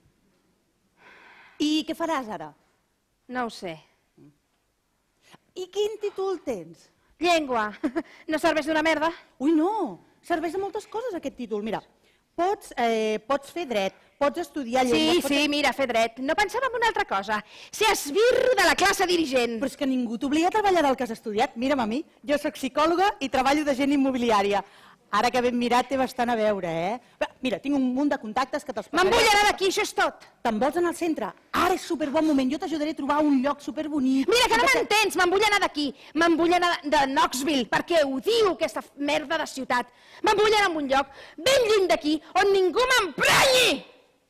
I què faràs ara? No ho sé. I quin títol tens? Llengua. No serveix d'una merda? Ui, no, serveix de moltes coses aquest títol. Mira, pots, eh, pots fer dret, pots estudiar Sí, llengua... sí, mira, fer dret. No pensava en una altra cosa. Ser esbirro de la classe dirigent. Però és que ningú t'obliga a treballar del que has estudiat. Mira'm a mi, jo sóc psicòloga i treballo de gent immobiliària. Ara que ben mirat té bastant a veure, eh? Mira, tinc un munt de contactes que te'ls Me'n vull anar d'aquí, això és tot. Te'n vols anar al centre? Ara és superbon moment, jo t'ajudaré a trobar un lloc superbonic. Mira, que no m'entens, me'n vull anar d'aquí. Me'n vull anar de, de Knoxville, perquè odio aquesta merda de ciutat. Me'n vull anar a un lloc ben lluny d'aquí, on ningú m'emprenyi!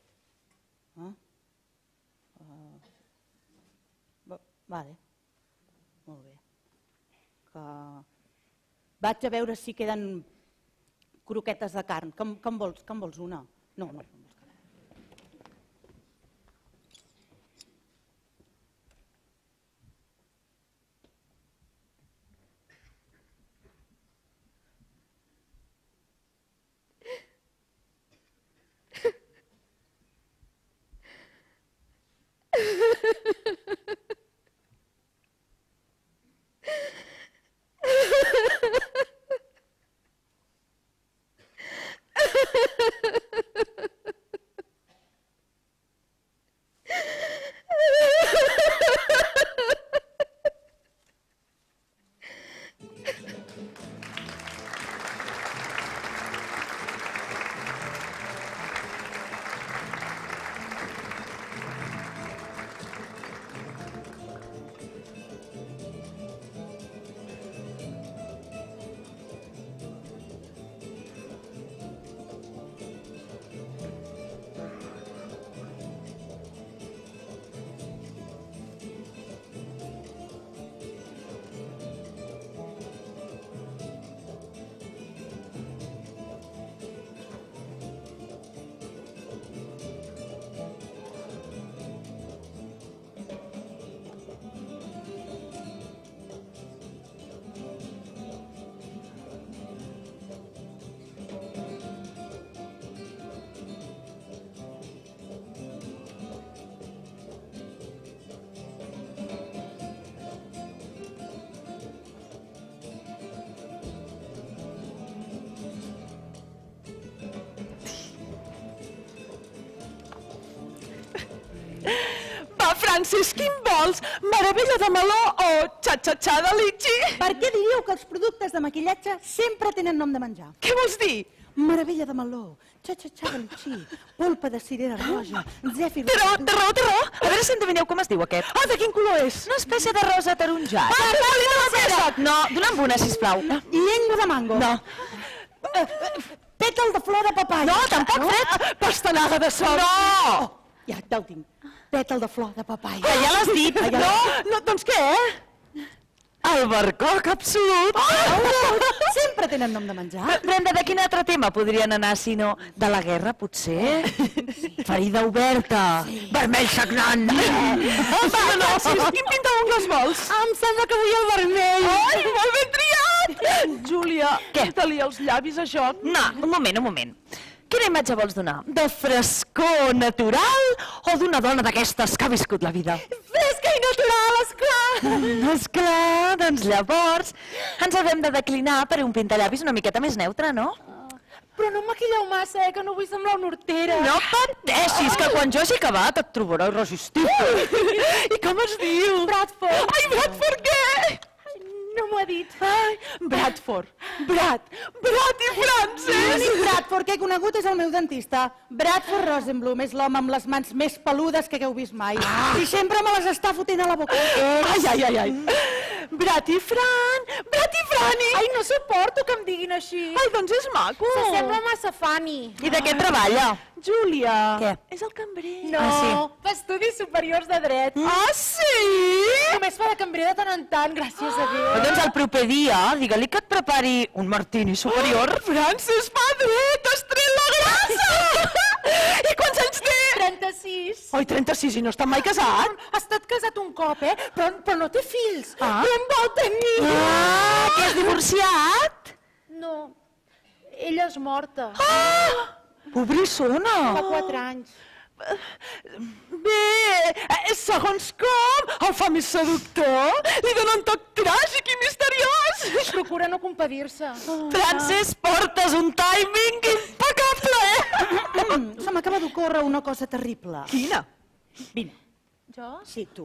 Vale, molt bé. Que... Vaig a veure si queden croquetes de carn. Que, em- que, en vols, que en vols una? No, no. no vols carn. Francesc, quin vols? Meravella de meló o xa-xa-xa de litxi? Per què diríeu que els productes de maquillatge sempre tenen nom de menjar? Què vols dir? Meravella de meló, xa-xa-xa de litxí, polpa de cirera roja, zèfir... Té raó, té raó, té raó. A veure si endevineu com es diu aquest. Ah, de quin color és? Una espècie de rosa taronjat. Ah, poli de la peça! No, dona'm una, sisplau. Llengua de mango. No. Eh, eh, Pètal de flor de papaia. No, tampoc, Fred. Pastanaga de sol. No! Oh, ja, ja ho tinc. Pètal de flor de papaia. Que ja l'has dit. Ah, ja No, l'he no, doncs què? El barcoc absolut. dit. Sempre tenen nom de menjar. Brenda, de quin altre tema podrien anar, si no de la guerra, potser? Ferida oberta. Vermell sagnant. Va, Francis, quin pinta ungles vols? Em sembla que vull el vermell. Ai, molt ben triat! Júlia, Què? pinta-li els llavis a joc. No, un moment, un moment. Quina imatge vols donar? De frescor natural o d'una dona d'aquestes que ha viscut la vida? Fresca i natural, esclar. Esclar, doncs llavors ens haurem de declinar per un pintallavis una miqueta més neutre, no? Però no em maquilleu massa, eh, que no vull semblar una hortera. No pateixis, que quan jo hagi acabat et trobarà irresistible. I com es diu? Bradford. Ai, Bradford, què? No m'ho ha dit. Ai, Bradford. Brad. Brad i Frances. L'únic Bradford que he conegut és el meu dentista. Bradford Rosenblum és l'home amb les mans més peludes que hagueu vist mai. I sempre me les està fotent a la boca. Ai, ai, ai, ai. Brad i Fran. Brad i Frani. Ai, no suporto que em diguin així. Ai, doncs és maco. S'assembla massa Fanny. I de què treballa? Júlia. Què? És el cambrer. No, Ah, sí. fa estudis superiors de dret. Ah, sí? Només fa de cambrer de tant en tant, gràcies a Déu. Però doncs el proper dia, digue-li que et prepari un martini superior. Frances va dret, has tret la grassa! I quants anys té? trenta-sis. Oi, trenta-sis i no està mai casat? Ha estat casat un cop, eh? Però, però no té fills. Ah. Però en vol tenir. Ah, que és divorciat? No, ella és morta. Pobrissona. Fa quatre anys. Bé, eh, segons com, el fa més seductor, li dona un toc tràgic i misteriós. Procura no compadir-se. Frances, portes un timing impecable, eh? Se m'acaba d'ocórrer una cosa terrible. Quina? Vine. Jo? Sí, tu.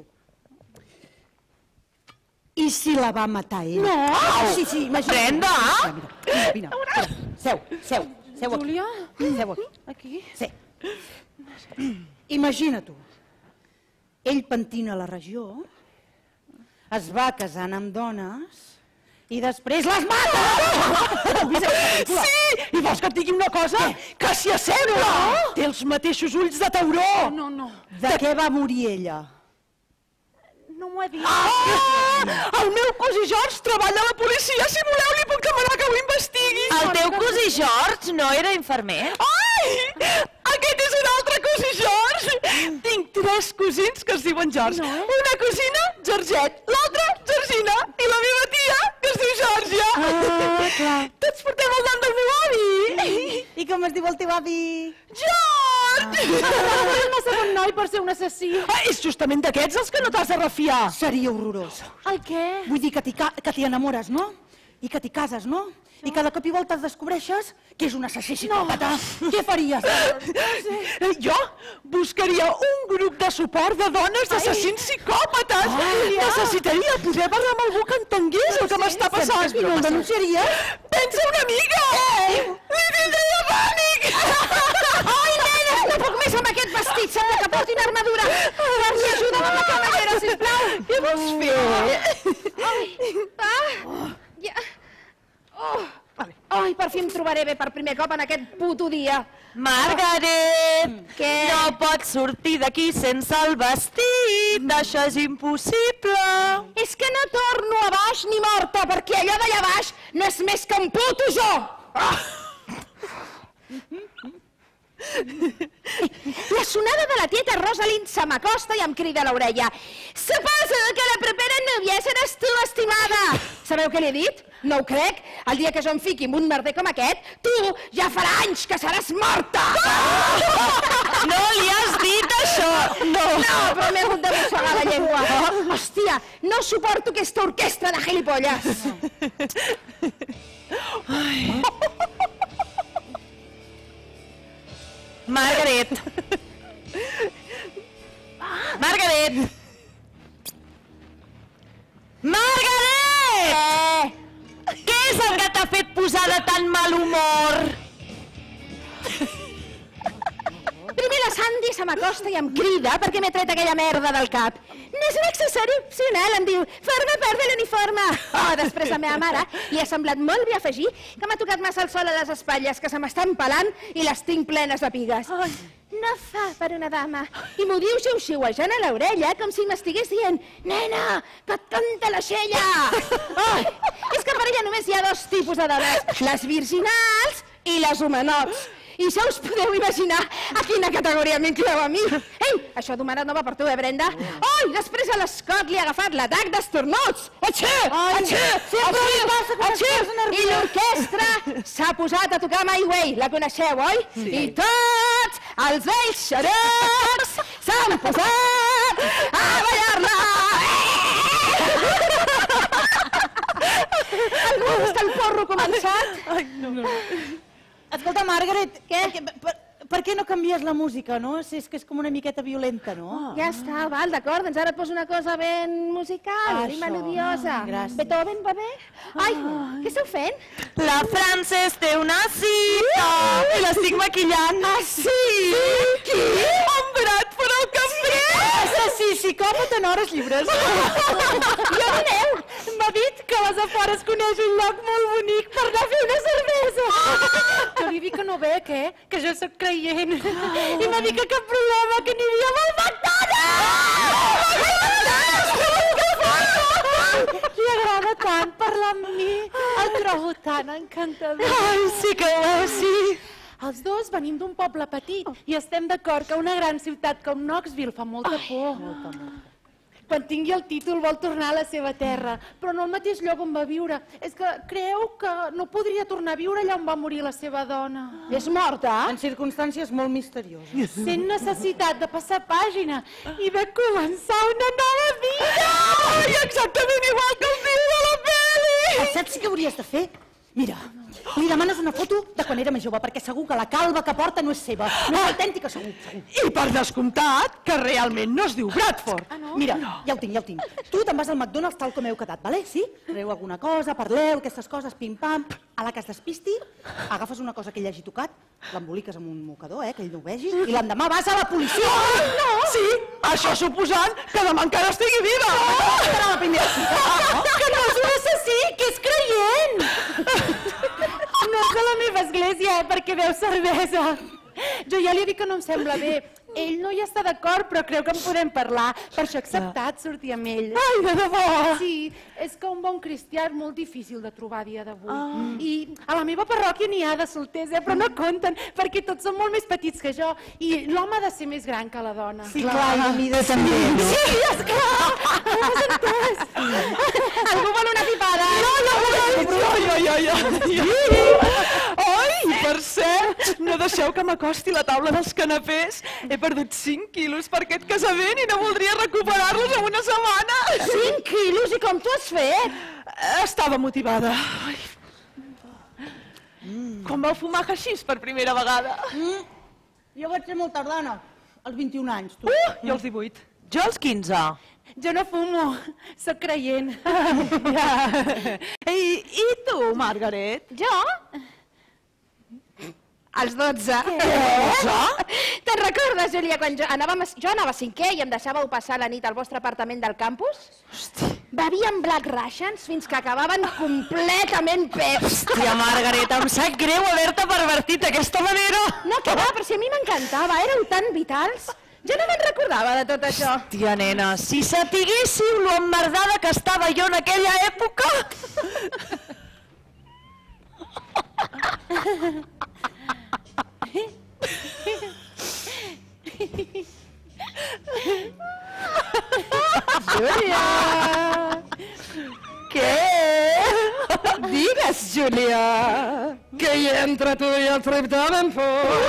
I si la va matar ell? No! Sí, sí, imagina. Brenda! Mira, vine, vine. vine. Seu, seu, seu aquí. Júlia? Seu aquí. Aquí? Sí. Imagina tu. Ell pentina la regió, es va casant amb dones i després les mata! Sí! I vols que et digui una cosa? Que s'hi assembla! Té els mateixos ulls de tauró! No, no. De què va morir ella? No m'ho ha dit. Ah! El meu cosí George treballa a la policia. Si voleu, li puc demanar que ho investigui. El teu cosí George no era infermer? Ai! Aquest és un altre cosí George! Tinc tres cosins que es diuen George. Una cosina, Georgette, l'altra, Georgina, i la meva tia, que es diu Georgia. Ah, clar. Tots portem el nom del meu avi. I com es diu el teu avi? George! És massa bon noi per ser un assassí. Ah, és justament d'aquests els que no t'has de refiar. Seria horrorós. El què? Vull dir que t'hi ca- que t'hi enamores, no? I que t'hi cases, no? I que de cop i volta descobreixes que és un assassí psicòpata. Què faries? Eh, Jo buscaria un grup de suport de dones d'assassins psicòpates. Necessitaria poder parlar amb algú que entengués el que m'està passant. I no el denunciaries? Pensa una mica! Li tindria pànic! Ai, nenes, no puc més amb aquest vestit. Sembla que portin armadura. Doncs ajuda'm amb la camallera, sisplau. Què vols fer? Ah, ja. Oh. Ai, per fi em trobaré bé per primer cop en aquest puto dia. Margaret! Què? No pots sortir d'aquí sense el vestit, això és impossible. És que no torno a baix ni morta, perquè allò d'allà baix no és més que un puto zoo. Ah. La sonada de la tieta Rosalind se m'acosta i em crida a l'orella. Suposo que la propera núvia seràs tu, estimada. Sabeu què li he dit? No ho crec. El dia que jo em fiqui amb un merder com aquest, tu ja farà anys que seràs morta. No li has dit això! No! No, però m'he hagut de mossegar la llengua. Hòstia, no suporto aquesta orquestra de gilipolles. Margaret! Margaret! de tan mal humor? Primer la Sandy se m'acosta i em crida perquè m'he tret aquella merda del cap. N'és un accessori opcional, em diu, forma part de l'uniforme. Oh, després la meva mare li ha semblat molt bé afegir que m'ha tocat massa el sol a les espatlles, que se m'estan pelant i les tinc plenes de pigues. No fa per una dama. I m'ho diu xiu-xiuejant a l'orella com si m'estigués dient nena, que et canta la xella. Oh, és que per ella només hi ha dos tipus de dones, les virginals i les humanots. I ja us podeu imaginar a quina categoria m'inclou a mi. Ei, això d'humanat no va per tu, eh, Brenda? Oi, després a l'Scott li ha agafat l'atac d'estornuts. Atxí, atxí, atxí, atxí. I l'orquestra s'ha posat a tocar My Way. La coneixeu, oi? I tots els vells xarocs s'han posat a ballar-la. Algú ha vist el porro començat? Ai, no, no. Escolta, Margaret, què? Per, per què no canvies la música, no? Si és que és com una miqueta violenta, no? Ja està, val, d'acord, doncs ara et poso una cosa ben musical i melodiosa. Gràcies. Beethoven va bé? Ai, què esteu fent? La Frances té una cita i l'estic maquillant. Ah, sí? Qui? En Bradford al cafè! Sí, psicòpat en hores lliures. I on aneu? M'ha dit que a les afores coneix un lloc molt bonic per anar a fer una cervesa. Jo li dic que no bec, eh? Que jo sóc creient. I m'ha dit que cap problema, que aniríem al McDonald's! Li agrada tant parlar amb mi. El trobo tan encantador. Ai, sí que ho és, sí. Els dos venim d'un poble petit i estem d'acord que una gran ciutat com Knoxville fa molta por. Molta, molta. Quan tingui el títol vol tornar a la seva terra, però no al mateix lloc on va viure. És que creu que no podria tornar a viure allà on va morir la seva dona. És morta? En circumstàncies molt misterioses. Sent necessitat de passar pàgina i de començar una nova vida! Ai, exactament igual que el tio de la pel·li! Saps què hauries de fer? Mira, li demanes una foto de quan era més jove, perquè segur que la calva que porta no és seva. No és autèntica, segur. I per descomptat, que realment no es diu Bradford. Mira, ja ho tinc, ja ho tinc. Tu te'n vas al McDonald's tal com heu quedat, vale? Sí? Reu alguna cosa, parleu, aquestes coses, pim-pam. A la que es despisti, agafes una cosa que ell hagi tocat, l'emboliques amb un mocador, eh, que ell no ho vegi, i l'endemà vas a la policia. No! Sí, això suposant que demà encara estigui viva. Serà la primera cita. Que no és un assassí, que és creient. No és de la meva església, eh, perquè veu cervesa. Jo ja li he dit que no em sembla bé. Ell no hi està d'acord, però creu que en podem parlar. Per això he acceptat sortir amb ell. Ai, de debò! Sí, és que un bon cristià és molt difícil de trobar a dia d'avui. I a la meva parròquia n'hi ha de solters, eh, però no compten, perquè tots són molt més petits que jo. I l'home ha de ser més gran que la dona. Sí, clar, i a mi de també. Sí, esclar! Ho has entès? Algú vol una pipada? No, no, no, ja, ja, ja. Ai, per cert, no deixeu que m'acosti la taula dels canapés. He perdut cinc quilos per aquest casament i no voldria recuperar-los en una setmana. cinc quilos? I com t'ho has fet? Estava motivada. Ai. Com vau fumar haixís per primera vegada? Jo vaig ser molt tardana, als vint-i-un anys, tu. Uh, jo als divuit. Jo als quinze. Jo no fumo, sóc creient. Ja. I, I tu, Margaret? Jo? Als dotze. dotze? Te'n recordes, Júlia, quan jo anava, jo anava a cinquè i em deixàveu passar la nit al vostre apartament del campus? Hosti. Bevíem Black Russians fins que acabaven completament peps. Tia Margaret, em sap greu haver-te pervertit d'aquesta manera. No, que va, però si a mi m'encantava, éreu tan vitals. Jo no me'n recordava de tot això. Tia nena, si sapiguéssiu lo emmerdada que estava jo en aquella època... Júlia! Què? Digues, Júlia, que hi entre tu i el trip de Benford.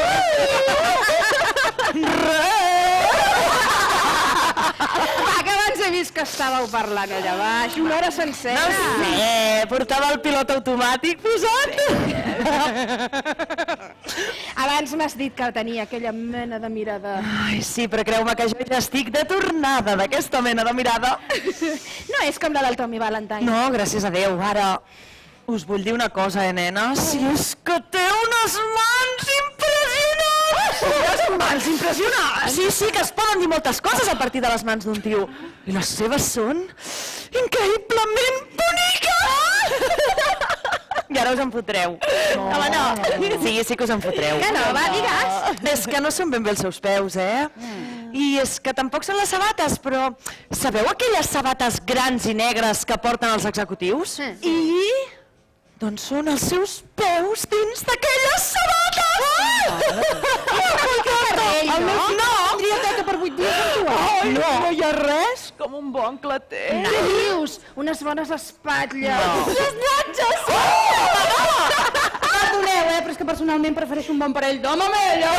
Va, que abans he vist que estàveu parlant allà baix, una hora sencera. No sé, portava el pilot automàtic posat. Abans m'has dit que tenia aquella mena de mirada. Ai, sí, però creu-me que jo ja estic de tornada d'aquesta mena de mirada. No és com la del Tommy Valentine. No, gràcies a Déu, ara... Us vull dir una cosa, eh, nenes? Si és que té unes mans impressionants! Unes mans impressionants! Sí, sí, que es poden dir moltes coses a partir de les mans d'un tio. I les seves són increïblement boniques! I ara us en fotreu. Home, no. Sí, sí que us en fotreu. Que no, va, digues. És que no són ben bé els seus peus, eh? I és que tampoc són les sabates, però sabeu aquelles sabates grans i negres que porten els executius? Sí. I... doncs són els seus peus dins d'aquelles sabates! El meu fill No! tindria teca per vuit dies amb tu. Ai, No. no hi ha res com un bon clater. Què dius? Unes bones espatlles. Les natges! Perdoneu, eh, però és que personalment prefereixo un bon parell d'home amb ella.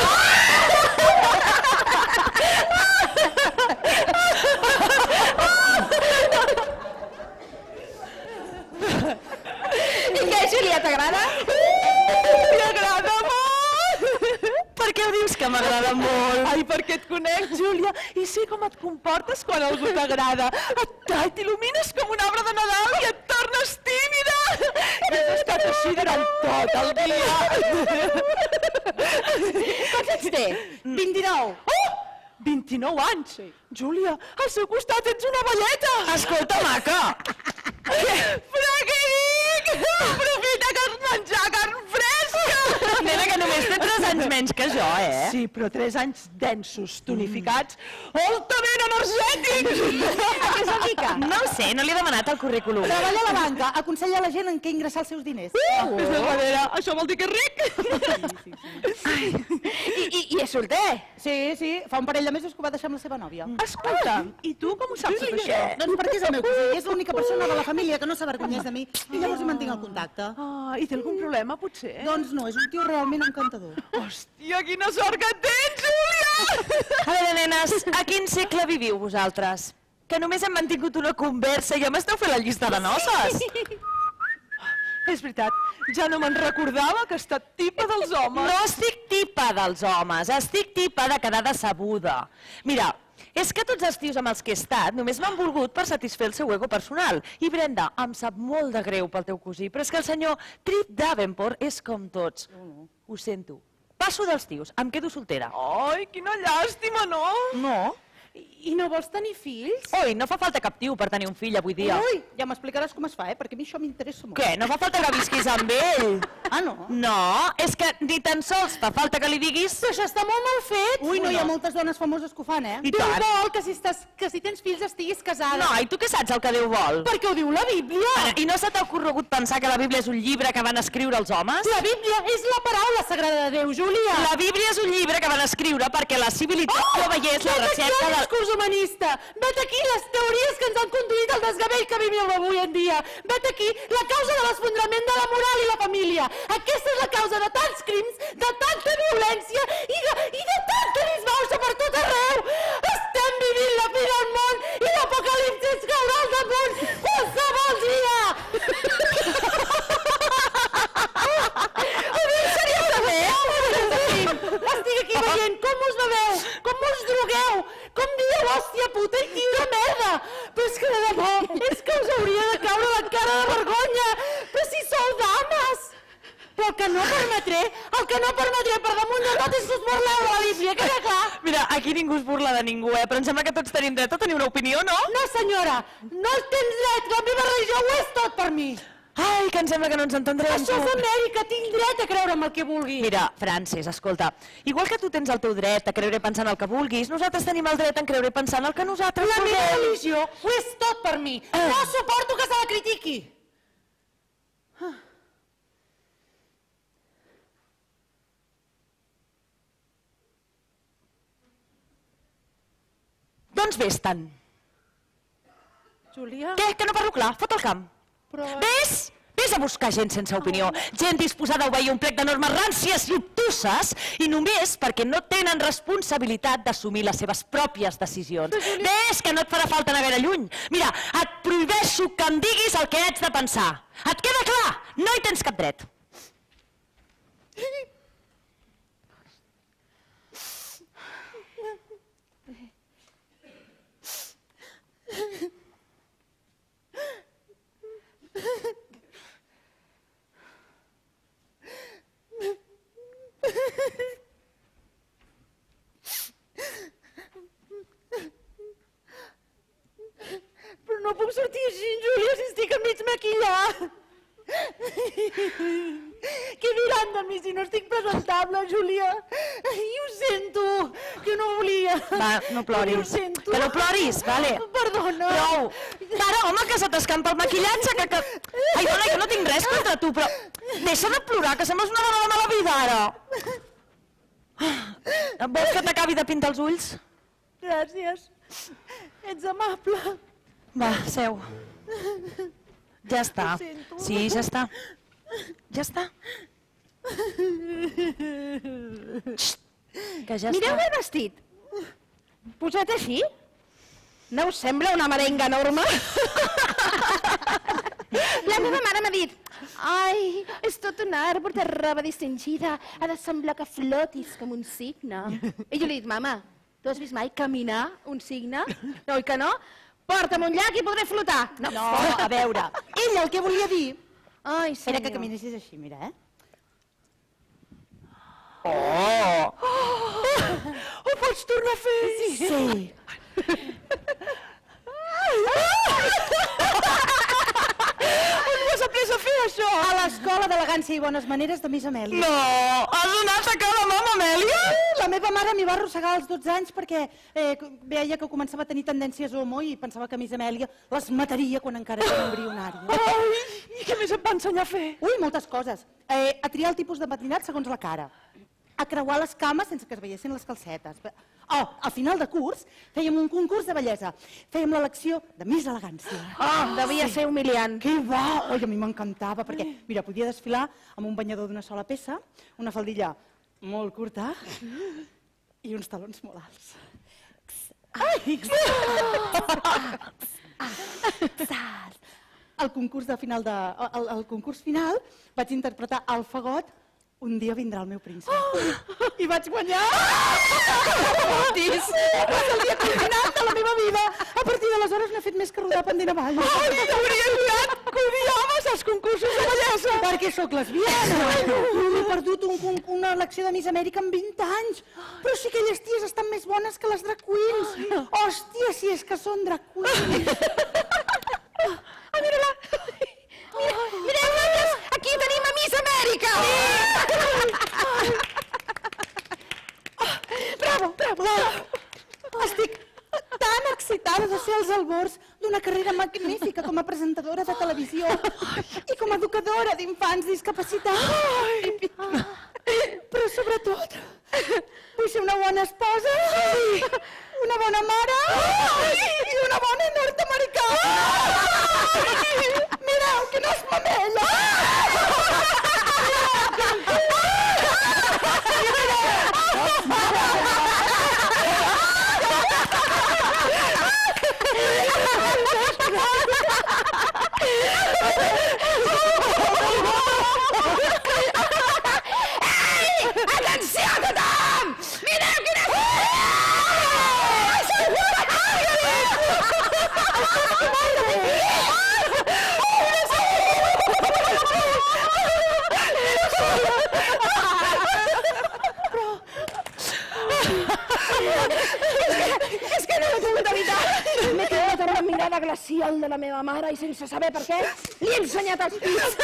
I què, Júlia, t'agrada? M'agrada molt! Per què ho dius que m'agrada molt? Ai, perquè et conec, Júlia, i sé com et comportes quan algú t'agrada. Et, ai, t'il·lumines com un arbre de Nadal i et tornes tímida! I has estat així durant tot el dia. Quants anys té? vint-i-nou. Oh! vint-i-nou anys! Sí. Júlia, al seu costat ets una velleta! Escolta, maca! Però què dic? Aprofita que has menjat carn fresca! Nena, que només té tres anys menys que jo, eh? Sí, però tres anys densos, tonificats, altament energètics! A què es dedica? No ho sé, no li he demanat el currículum. Treballa a la banca, aconsella a la gent en què ingressar els seus diners. Oh. És de manera, això vol dir que és ric? I, i, I és solter? Sí, sí, fa un parell de mesos que ho va deixar amb la seva nòvia. Escolta, i tu com ho saps, tot això? Doncs perquè és el meu cosí, és l'única persona de la família que no s'avergonyeix de mi i llavors hi mantinc el contacte. Ah, i té algun problema, potser? Doncs no, és un tio realment encantador. Hòstia, quina sort que tens, Júlia! A veure, nenes, a quin segle viviu vosaltres? Que només hem mantingut una conversa i ja m'esteu fent la llista de noces. És veritat, ja no me'n recordava que ha estat tipa dels homes. No estic tipa dels homes, estic tipa de quedar decebuda. Mira, és que tots els tios amb els que he estat només m'han volgut per satisfer el seu ego personal. I Brenda, em sap molt de greu pel teu cosí, però és que el senyor Trip Davenport és com tots. Ho sento. Passo dels tios, em quedo soltera. Ai, quina llàstima, no? No? I no vols tenir fills? Oi, no fa falta cap tio per tenir un fill avui dia. Ui, ja m'explicaràs com es fa, eh? Perquè a mi això m'interessa molt. Què, no fa falta que visquis amb ell? Ah, no? No, és que ni tan sols fa falta que li diguis... Però això està molt mal fet. Ui, no, hi ha moltes dones famoses que ho fan, eh? I Déu tant. vol que si, estàs, que si tens fills estiguis casada. No, i tu què saps el que Déu vol? Perquè ho diu la Bíblia. Ara, I no se t'ha ocorregut pensar que la Bíblia és un llibre que van escriure els homes? La Bíblia és la paraula sagrada de Déu, Júlia. La Bíblia és un llibre que van escriure perquè la civilització veiés la Vet aquí recerca el del... discurs humanista. Vet aquí les teories que ens han conduït al desgavell que vivim avui en dia. Vet aquí la causa de l'esfondrament de la moral i la família. Aquesta és la causa de tants crims, de tanta violència i de, i de tanta disbauxa per tot arreu. Estem vivint la fi del món i l'apocalipsi ens caurà al damunt qualsevol dia. A mi, seriosament, estic aquí veient com us beveu, com us drogueu, com dieu hòstia puta i tio de merda. Però és que de debò, és que us hauria de caure la cara de vergonya. Però si sou dames. Però el que no permetré, el que no permetré per damunt de tot és que us burleu de la Bíblia, queda clar? Mira, aquí ningú es burla de ningú, eh? Però em sembla que tots tenim dret a tenir una opinió, no? No, senyora, no tens dret, la meva religió ho és tot per mi. Ai, que em sembla que no ens entendrem. Això és Amèrica, tinc dret a creure en el que vulgui. Mira, Francis, escolta, igual que tu tens el teu dret a creure pensant el que vulguis, nosaltres tenim el dret a creure pensant el que nosaltres La meva vulguem. religió ho és tot per mi. No suporto que se la critiqui. Doncs vés-te'n. Júlia? Què? Que no parlo clar? Fot el camp. Però... Ves? Ves a buscar gent sense opinió, gent disposada a obeir un plec de normes ràncies i obtuses i només perquè no tenen responsabilitat d'assumir les seves pròpies decisions. Ves, que no et farà falta anar gaire lluny. Mira, et prohibeixo que em diguis el que haig de pensar. Et queda clar? No hi tens cap dret. Què diran de mi si no estic presentable, Júlia? I ho sento, que no volia. Va, no ploris. Ho sento. Que no ploris, vale. Perdona. Prou. Para, home, que se t'escampa el maquillatge, que... que... Ai, dona, jo no tinc res contra tu, però... Deixa de plorar, que sembles una dona de mala vida, ara. Vols que t'acabi de pintar els ulls? Gràcies. Ets amable. Va, seu. Ja està. Ho sento. Sí, ja està. Ja està. Xxt, que ja Mireu està. el vestit. Posat així? No us sembla una merenga enorme? La meva mare m'ha dit: ai, és tot un art portar roba distingida, ha de semblar que flotis com un signe. I jo li he dit: mama, tu has vist mai caminar un signe? No, oi que no? Porta'm un llac i podré flotar. No, No, a veure, ella el que volia dir Ai, era senyor. que caminessis així, mira, eh? Oh! Ho pots tornar a fer? Sí. On ho has après a fer, això? A l'escola d'elegància i bones maneres de Miss Amèlia. No! Has donat a cada mama, Amèlia? La meva mare m'hi va arrossegar als dotze anys perquè eh, veia que començava a tenir tendències homo i pensava que Miss Amèlia les mataria quan encara era embrionària. Ai, i què més et va ensenyar a fer? Ui, moltes coses. Eh, a triar el tipus de matinat segons la cara. A creuar les cames sense que es veiessin les calcetes. Oh, al final de curs fèiem un concurs de bellesa. Fèiem l'elecció de Miss Elegància. Oh, devia ser humiliant. Què va? Oi, a mi m'encantava, perquè, mira, podia desfilar amb un banyador d'una sola peça, una faldilla molt curta i uns talons molt alts. Ai! Al concurs de final de... Al, al concurs final vaig interpretar el fagot Un dia vindrà el meu príncep. Oh! I vaig guanyar! Fotis! Va ser el dia culminant de la meva vida. A partir d'aleshores no he fet més que rodar pendent avall. Ai, t'hauria jurat que odiaves els concursos de bellesa! Perquè sóc lesbiana. No m'he perdut un, un, una elecció de Miss Amèrica en vint anys. Però sí que aquelles ties estan més bones que les drag queens. Hòstia, si és que són drag queens. Ah, mira-la! Mira, mireu, noies! Aquí tenim a Miss Amèrica! Bravo, bravo. Estic tan excitada de ser als albors d'una carrera magnífica com a presentadora de televisió i com a educadora d'infants discapacitats. Però sobretot vull ser una bona esposa, una bona mare i una bona nord-americana. Mireu, quina és mamella! Atenció a tothom! Mireu quina... És que no ho he pogut evitar. M'he quedat amb la mirada glacial de la meva mare i sense saber per què li he ensenyat els pits.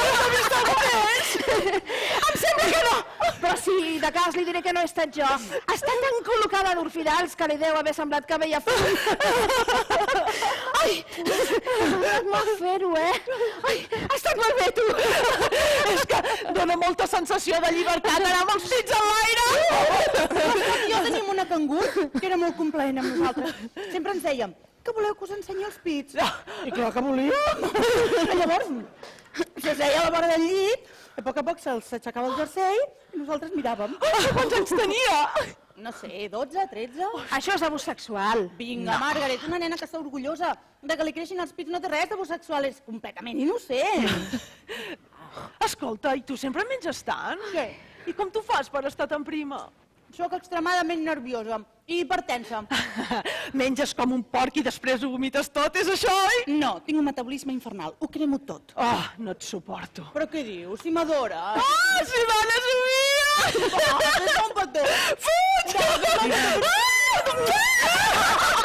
Em sembla que no. Però si de cas li diré que no he estat jo. Està tan col·locada d'orfidals que li deu haver semblat que veia fum. Ai, m'ha fer-ho, eh? Ai, ha estat molt bé, tu. És que dona molta sensació de llibertat anar amb els pits en l'aire. Jo teníem una cangur que era molt complaent amb nosaltres. Sempre ens dèiem, que voleu que us ensenyi els pits? I clar que volíem. I llavors, s'asseia a la vora del llit, a poc a poc se'ls aixecava el jersei i nosaltres miràvem. Ai, quants anys tenia? No sé, dotze, tretze... Això és abús sexual. Vinga, Margaret, una nena que està orgullosa de que li creixin els pits no té res d'abús sexual, és completament innocent. Escolta, i tu sempre menges tant? Què? I com tu fas per estar tan prima? Soc extremadament nerviosa i hipertensa. Menges com un porc i després ho vomites tot, és això, oi? No, tinc un metabolisme infernal, ho cremo tot. Oh, no et suporto. Però què dius, si m'adora? Oh, si van a subir! Oh, és un petó. Fuig!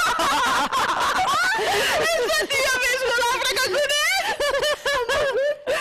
És la tia més golafra que conec!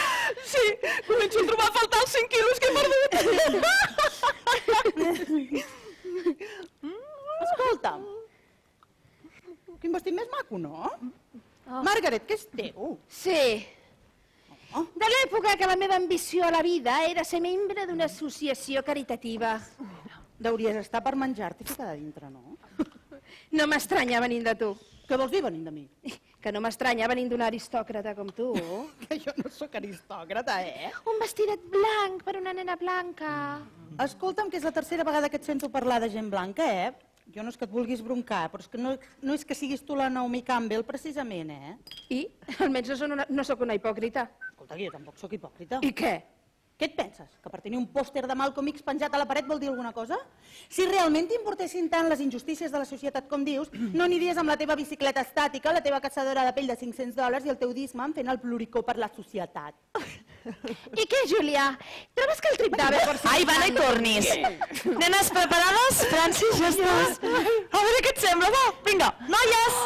Sí. De l'època que la meva ambició a la vida era ser membre d'una associació caritativa. Deuries estar per menjar-t'hi ficar de dintre, no? No m'estranya venint de tu. Què vols dir venint de mi? Que no m'estranya venint d'un aristòcrata com tu. Que jo no sóc aristòcrata, eh? Un vestidet blanc per una nena blanca. Escolta'm, que és la tercera vegada que et sento parlar de gent blanca, eh? Jo no és que et vulguis broncar, però és que no, no és que siguis tu la Naomi Campbell, precisament, eh? I? Almenys no, una, no sóc una hipòcrita. Escolta, que jo tampoc sóc hipòcrita. I què? Què et penses? Que per tenir un pòster de Malcolm X penjat a la paret vol dir alguna cosa? Si realment t'importessin tant les injustícies de la societat com dius, no aniries amb la teva bicicleta estàtica, la teva caçadora de pell de cinc-cents dòlars i el teu Discman fent el pluricó per la societat. I què, Júlia? Trobes que el trip d'ave por si... Ai, va, no hi tornis. Nenes, preparades? Francis, ja estàs? A veure què et sembla, va, vinga, noies!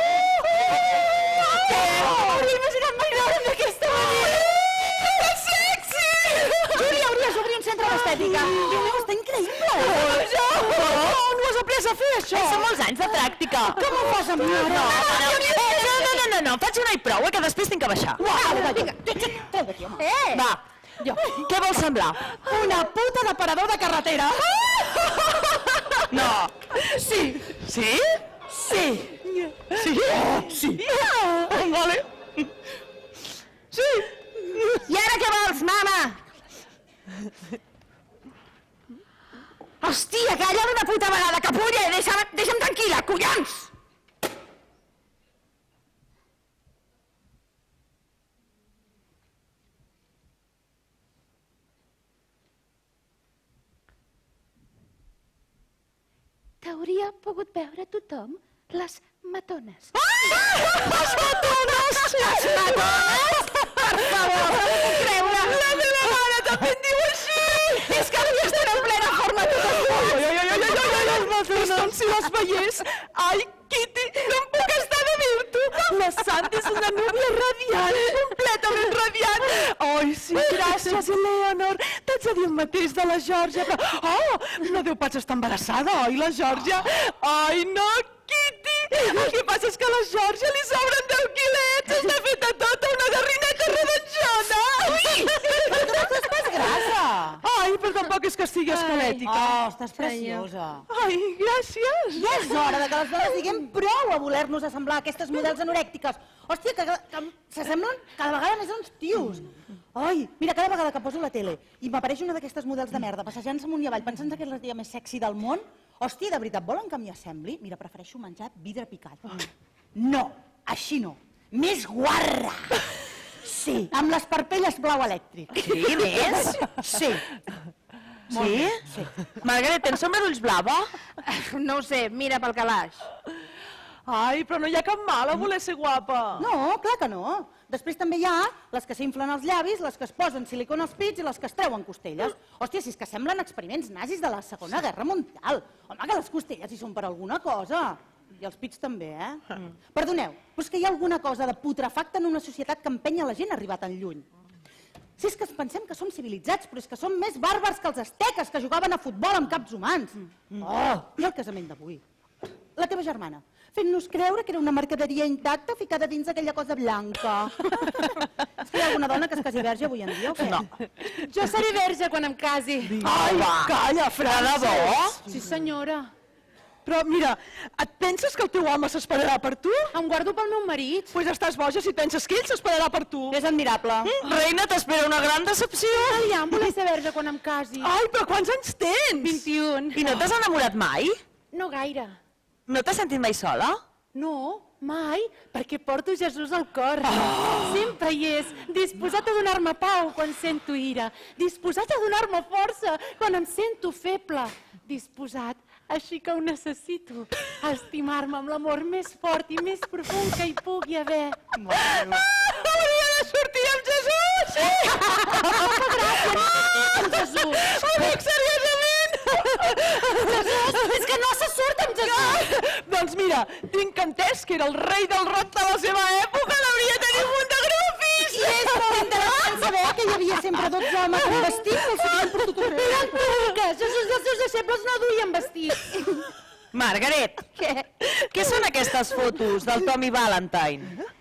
Hauria imaginat mai veure'm d'aquesta manera! Júlia, hauries d'obrir un centre d'estètica. Déu meu, està increïble! On ho has après a fer, això? Són molts anys de pràctica. Com ho fas amb mi, ara? No, no, no, no, no, faig una i prou, eh, que després tinc que baixar. Uau, vinga, treu d'aquí, home. Eh! Va, què vols semblar? Una puta d'aparador de carretera. No. Sí. Sí? Sí. Sí? Sí. Vale. Sí. I ara què vols, mama? Hòstia, calla d'una puta vegada, capulla, i deixa'm, deixa'm tranquil·la, collons! T'hauria pogut veure tothom les matones. Les matones! Les matones? Per favor, no m'ho puc creure! La meva mare també en diu així! És que avui estan en plena forma totes dues! Ai, ai, ai, ai, ai, ai, les matones! Com si les veiés! Ai, Kitty, no em puc estar de dir-t'ho! La Sandy és una núvia radiant, completament radiant! Ai, sí, gràcies, Eleanor! T'haig de dir el mateix de la Georgia, però... Oh, no deu pas estar embarassada, oi, la Georgia? Ai, no, Kitty! El que passa és que a la Georgia li sobren deu quilets! Està feta tota una garrineta redenjona! Ui! No estàs pas grassa. Ai, però tampoc és que estigui esquelètica. Oh, estàs preciosa. Ai, gràcies. Ja és hora de que les dones diguem prou a voler-nos assemblar a aquestes models anorèctiques. Hòstia, que, que s'assemblen cada vegada més a uns tios. Ai, mira, cada vegada que poso la tele i m'apareix una d'aquestes models de merda passejant-se amunt i avall pensant que és la tia més sexy del món, hòstia, de veritat, volen que m'hi assembli? Mira, prefereixo menjar vidre picat. No, així no. Més guarra. Sí, amb les parpelles blau elèctric. Sí, més? Sí. Sí? Sí. Margaret, tens sombra d'ulls blava? No ho sé, mira pel calaix. Ai, però no hi ha cap mal a voler ser guapa. No, clar que no. Després també hi ha les que s'inflen els llavis, les que es posen silicona als pits i les que es treuen costelles. Hòstia, si és que semblen experiments nazis de la Segona Guerra Mundial. Home, que les costelles hi són per alguna cosa. I els pits també, eh? Mm. Perdoneu, però és que hi ha alguna cosa de putrefacte en una societat que empenya la gent a arribar tan lluny. Si és que pensem que som civilitzats, però és que som més bàrbars que els asteques que jugaven a futbol amb caps humans. Mm. Oh, i el casament d'avui. La teva germana, fent-nos creure que era una mercaderia intacta ficada dins d'aquella cosa blanca. És que hi ha alguna dona que es casi verge avui en dia o què? No. Jo seré verge quan em casi. Ai, calla, Frances. De debò? Sí, senyora. Però mira, et penses que el teu home s'esperarà per tu? Em guardo pel meu marit. Pues estàs boja si penses que ell s'esperarà per tu. És admirable. Mm, reina, t'espera una gran decepció. Aviam, voler ser verge quan em casi. Ai, però quants anys tens? vint-i-un. I no t'has enamorat mai? No gaire. No t'has sentit mai sola? No, mai, perquè porto Jesús al cor. Oh. Sempre hi és, disposat a donar-me pau quan sento ira, disposat a donar-me força quan em sento feble, disposat, així que ho necessito, a estimar-me amb l'amor més fort i més profund que hi pugui haver. Ah, hauria de sortir amb Jesús! Moltes gràcies, amb Jesús. Amic, seriosament! Jesús, és que no se surt amb Jesús. Doncs mira, tinc entès que era el rei del rock de la seva època, l'hauria de tenir un munt de grupis! I és molt interessant saber que hi havia sempre dotze homes amb vestit que el seguien per tot arreu. Eren turques, Jesús i els seus deixebles no duien vestit. Margaret, Què? què són aquestes fotos del Tommy Valentine?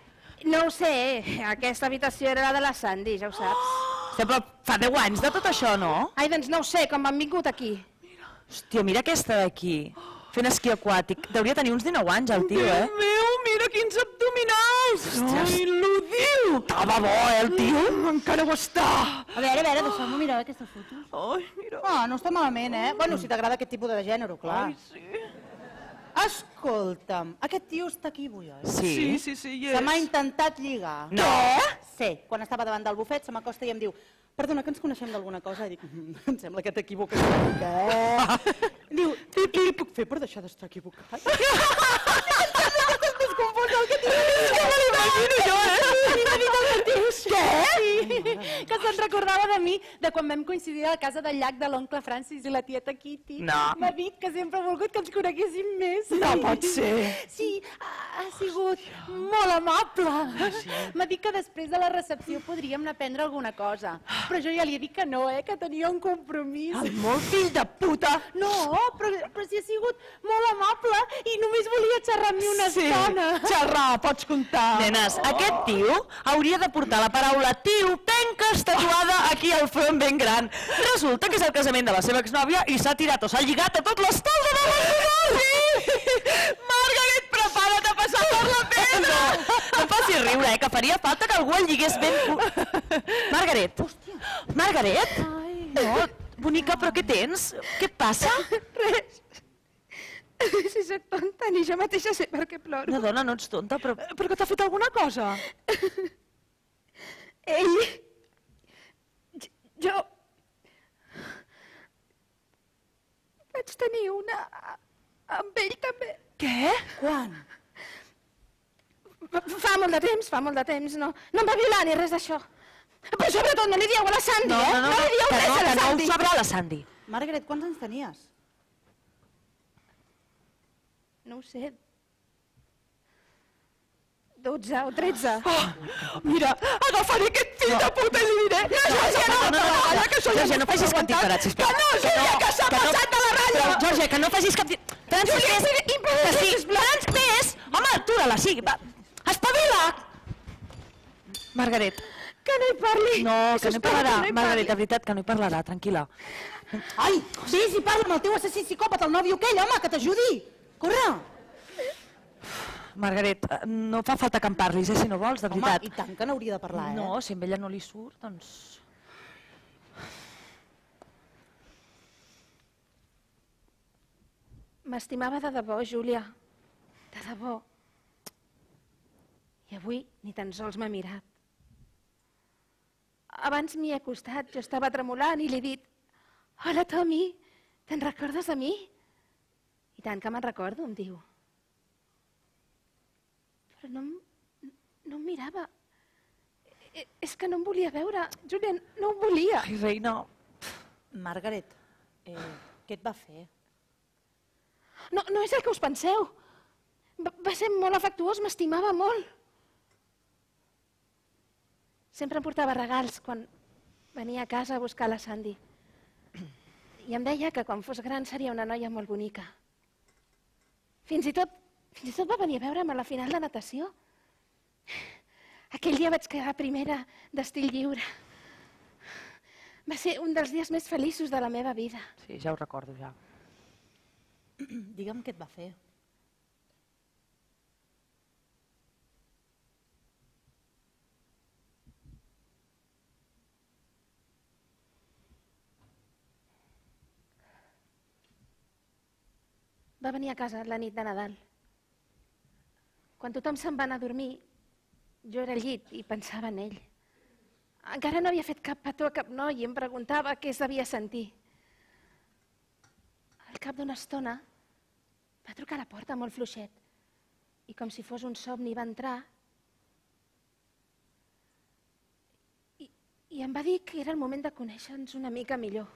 No ho sé, aquesta habitació era la de la Sandy, ja ho saps. Hòstia, però fa deu anys de tot això, no? Ai, doncs no ho sé, com han vingut aquí. Hòstia, mira aquesta d'aquí, fent esquí aquàtic. Deuria tenir uns dinou anys, el tio, eh? Déu meu, mira quins abdominals! Ai, l'ho diu! Estava bo, eh, el tio? Encara ho està! A veure, a veure, deixeu-me mirar aquestes fotos. Ai, mira. Ah, no està malament, eh? Bueno, si t'agrada aquest tipus de gènere, clar. Ai, sí. Escolta'm, aquest tio està aquí avui, oi? Sí, sí, sí, hi és. Se m'ha intentat lligar. No? Sí, quan estava davant del bufet se m'acosta i em diu perdona, que ens coneixem d'alguna cosa? I dic, mm, em sembla que t'equivoques una mica, eh? Diu, i què li puc fer per deixar d'estar equivocat? Em sembla que estàs més confós del que tinc. És que me l'imagino jo, eh? I m'ha dit el mateix. Què? Sí, que se'n recordava de mi, de quan vam coincidir a la casa del llac de l'oncle Francis i la tieta Kitty. No. M'ha dit que sempre ha volgut que ens coneguéssim més. No pot ser. Sí, ha, ha sigut molt amable. M'ha dit que després de la recepció podríem anar a prendre alguna cosa. Però jo ja li he dit que no, eh, que tenia un compromís. El molt fill de puta! No, però, però sí ha sigut molt amable i només volia xerrar amb mi una Sí, estona. xerrar, pots comptar. Nenes, aquest tio hauria de portar la paraula tio penca tatuada aquí al front ben gran. Resulta que és el casament de la seva exnòvia i s'ha tirat o s'ha lligat a tot l'estol de la sí! Margaret, prepara't a passar per la pedra! No, no facis riure, eh, que faria falta que algú el lligués ben... Margaret! Margaret? No, bonica, però què tens? Què et passa? Res. Si soc tonta, ni jo mateixa sé per què ploro. No, dona, no ets tonta, però... Però que t'ha fet alguna cosa? Ell... Jo... Vaig tenir una... amb ell també. Què? Quan? Fa molt de temps, fa molt de temps, no, no em va violar ni res d'això. Però sobretot no li dieu a la Sandy, No, eh? no, no, li dieu que res no, a la que no ho Sandy. sabrà la Sandy. Margaret, quants anys tenies? No ho sé. dotze o tretze. Oh, mira, agafaré aquest fill de puta i li diré... No, Georgia, no, no, no, no, que això ja Georgia, no facis cap disparat, sisplau. Que no, Júlia, que s'ha passat de la ratlla! Però, Georgia, que no facis cap... Francesc, Júlia, més... sí, impedeix, Que sí, sisplau. Francesc! Home, atura-la, sí, va. Espavila! Margaret. Que no hi parli. No, que no hi Sisplau, parlarà. no hi Margaret, parli. de veritat, que no hi parlarà, tranquil·la. Ai, sí, sí, parla amb el teu assassí psicòpata, el nòvio aquell, home, que t'ajudi. Corre. Margaret, eh, no fa falta que em parlis, eh, si no vols, de Home, veritat. i tant que n'hauria de parlar, eh? No, si amb ella no li surt, doncs... M'estimava de debò, Júlia. De debò. I avui ni tan sols m'ha mirat. Abans m'hi he acostat, jo estava tremolant i li he dit «Hola, Tommy, te'n recordes de mi?» I tant que me'n recordo, em diu. Però no, em- no em mirava. E- És que no em volia veure, Júlia, no em volia. Ai, reina... Margaret, eh, què et va fer? No, no és el que us penseu. Va, va ser molt afectuós, m'estimava molt. Sempre em portava regals quan venia a casa a buscar la Sandy. I em deia que quan fos gran seria una noia molt bonica. Fins i tot, fins i tot va venir a veure'm a la final de natació. Aquell dia vaig quedar primera d'estil lliure. Va ser un dels dies més feliços de la meva vida. Sí, ja ho recordo, ja. Digue'm què et va fer. Va venir a casa la nit de Nadal. Quan tothom se'n va anar a dormir, jo era al llit i pensava en ell. Encara no havia fet cap petó a cap noi i em preguntava què es devia sentir. Al cap d'una estona va trucar a la porta molt fluixet i com si fos un somni va entrar i, i em va dir que era el moment de conèixer-nos una mica millor.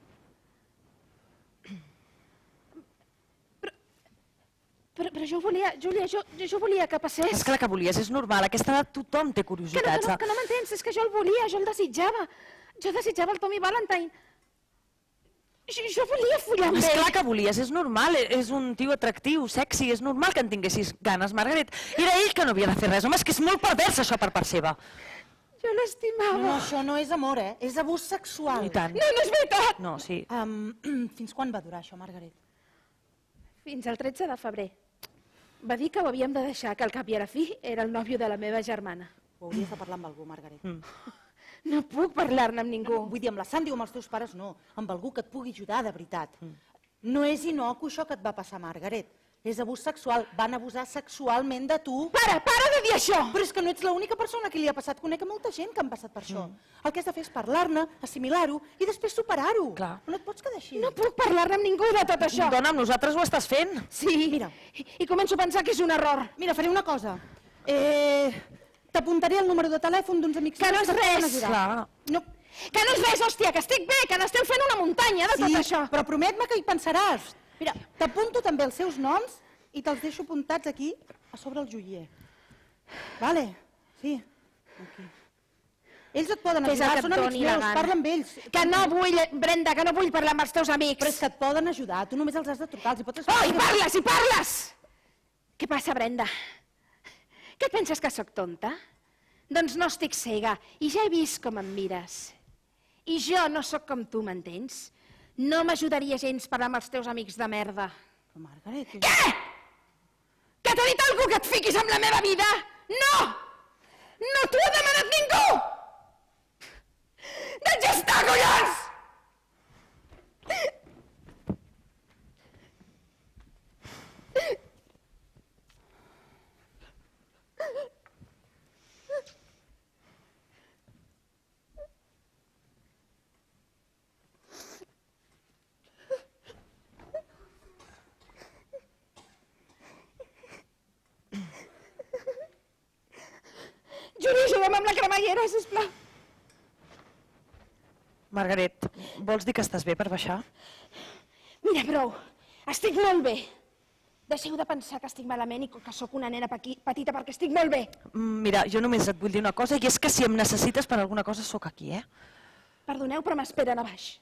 Però, però jo volia, Júlia, jo, jo, jo volia que passés. És que la que volies és normal, a aquesta edat tothom té Que no, que curiositats. no, que no m'entens, és que jo el volia, jo el desitjava. Jo desitjava el Tommy Valentine. Jo volia follar amb ell. Esclar que volies, és normal, és un tio atractiu, sexy, és normal que en tinguessis ganes, Margaret. Era ell que no havia de fer res, home, és que és molt pervers això per part seva. Jo l'estimava. No, això no és amor, eh? És abús sexual. I tant. No, no és veritat. No, sí. Fins quan va durar això, Margaret? Fins al tretze de febrer. Va dir que ho havíem de deixar, que al cap i a la fi era el nòvio de la meva germana. Ho hauries de parlar amb algú, Margaret. No puc parlar-ne amb ningú. Vull dir, amb la Sandy o amb els teus pares no, amb algú que et pugui ajudar de veritat. No és inocu això que et va passar, Margaret. És abús sexual. Van abusar sexualment de tu. Para, para de dir això! Però és que no ets l'única persona que li ha passat. Conec a molta gent que han passat per això. El que has de fer és parlar-ne, assimilar-ho i després superar-ho. Clar. No et pots quedar així. No puc parlar-ne amb ningú de tot això. Dona, amb nosaltres ho estàs fent. Sí, Mira. I, i començo a pensar que és un error. Mira, faré una cosa. Eh, T'apuntaré el número de telèfon d'uns amics Que no és meus et poden res. ajudar. Clar. No, Que no és res, hòstia, que estic bé, que n'esteu fent una muntanya de sí, tot això. però promet-me que hi pensaràs. Mira, t'apunto també els seus noms i te'ls deixo apuntats aquí, a sobre el joier. Vale? Sí. Aquí. Ells et poden Fes el ajudar, que et són amics doni la meus, gana. parla amb ells. Que no vull, Brenda, que no vull parlar amb els teus amics. Però és que et poden ajudar, tu només els has de trucar, els hi pots Oh, i explicar. parles, i parles! Què passa, Brenda? Que et penses que sóc tonta? Doncs no estic cega, i ja he vist com em mires. I jo no sóc com tu, m'entens? No m'ajudaria gens parlar amb els teus amics de merda. Però, Margaret... Què? Que t'ha dit algú que et fiquis amb la meva vida? No! No t'ho ha demanat ningú! Doncs ja està, collons! Juli, ajuda'm amb la cremallera, sisplau. Margaret, vols dir que estàs bé per baixar? Mira, prou. Estic molt bé. Deixeu de pensar que estic malament i que sóc una nena pequi- petita perquè estic molt bé. Mm, Mira, jo només et vull dir una cosa, i és que si em necessites per alguna cosa sóc aquí, eh? Perdoneu, però m'esperen a baix.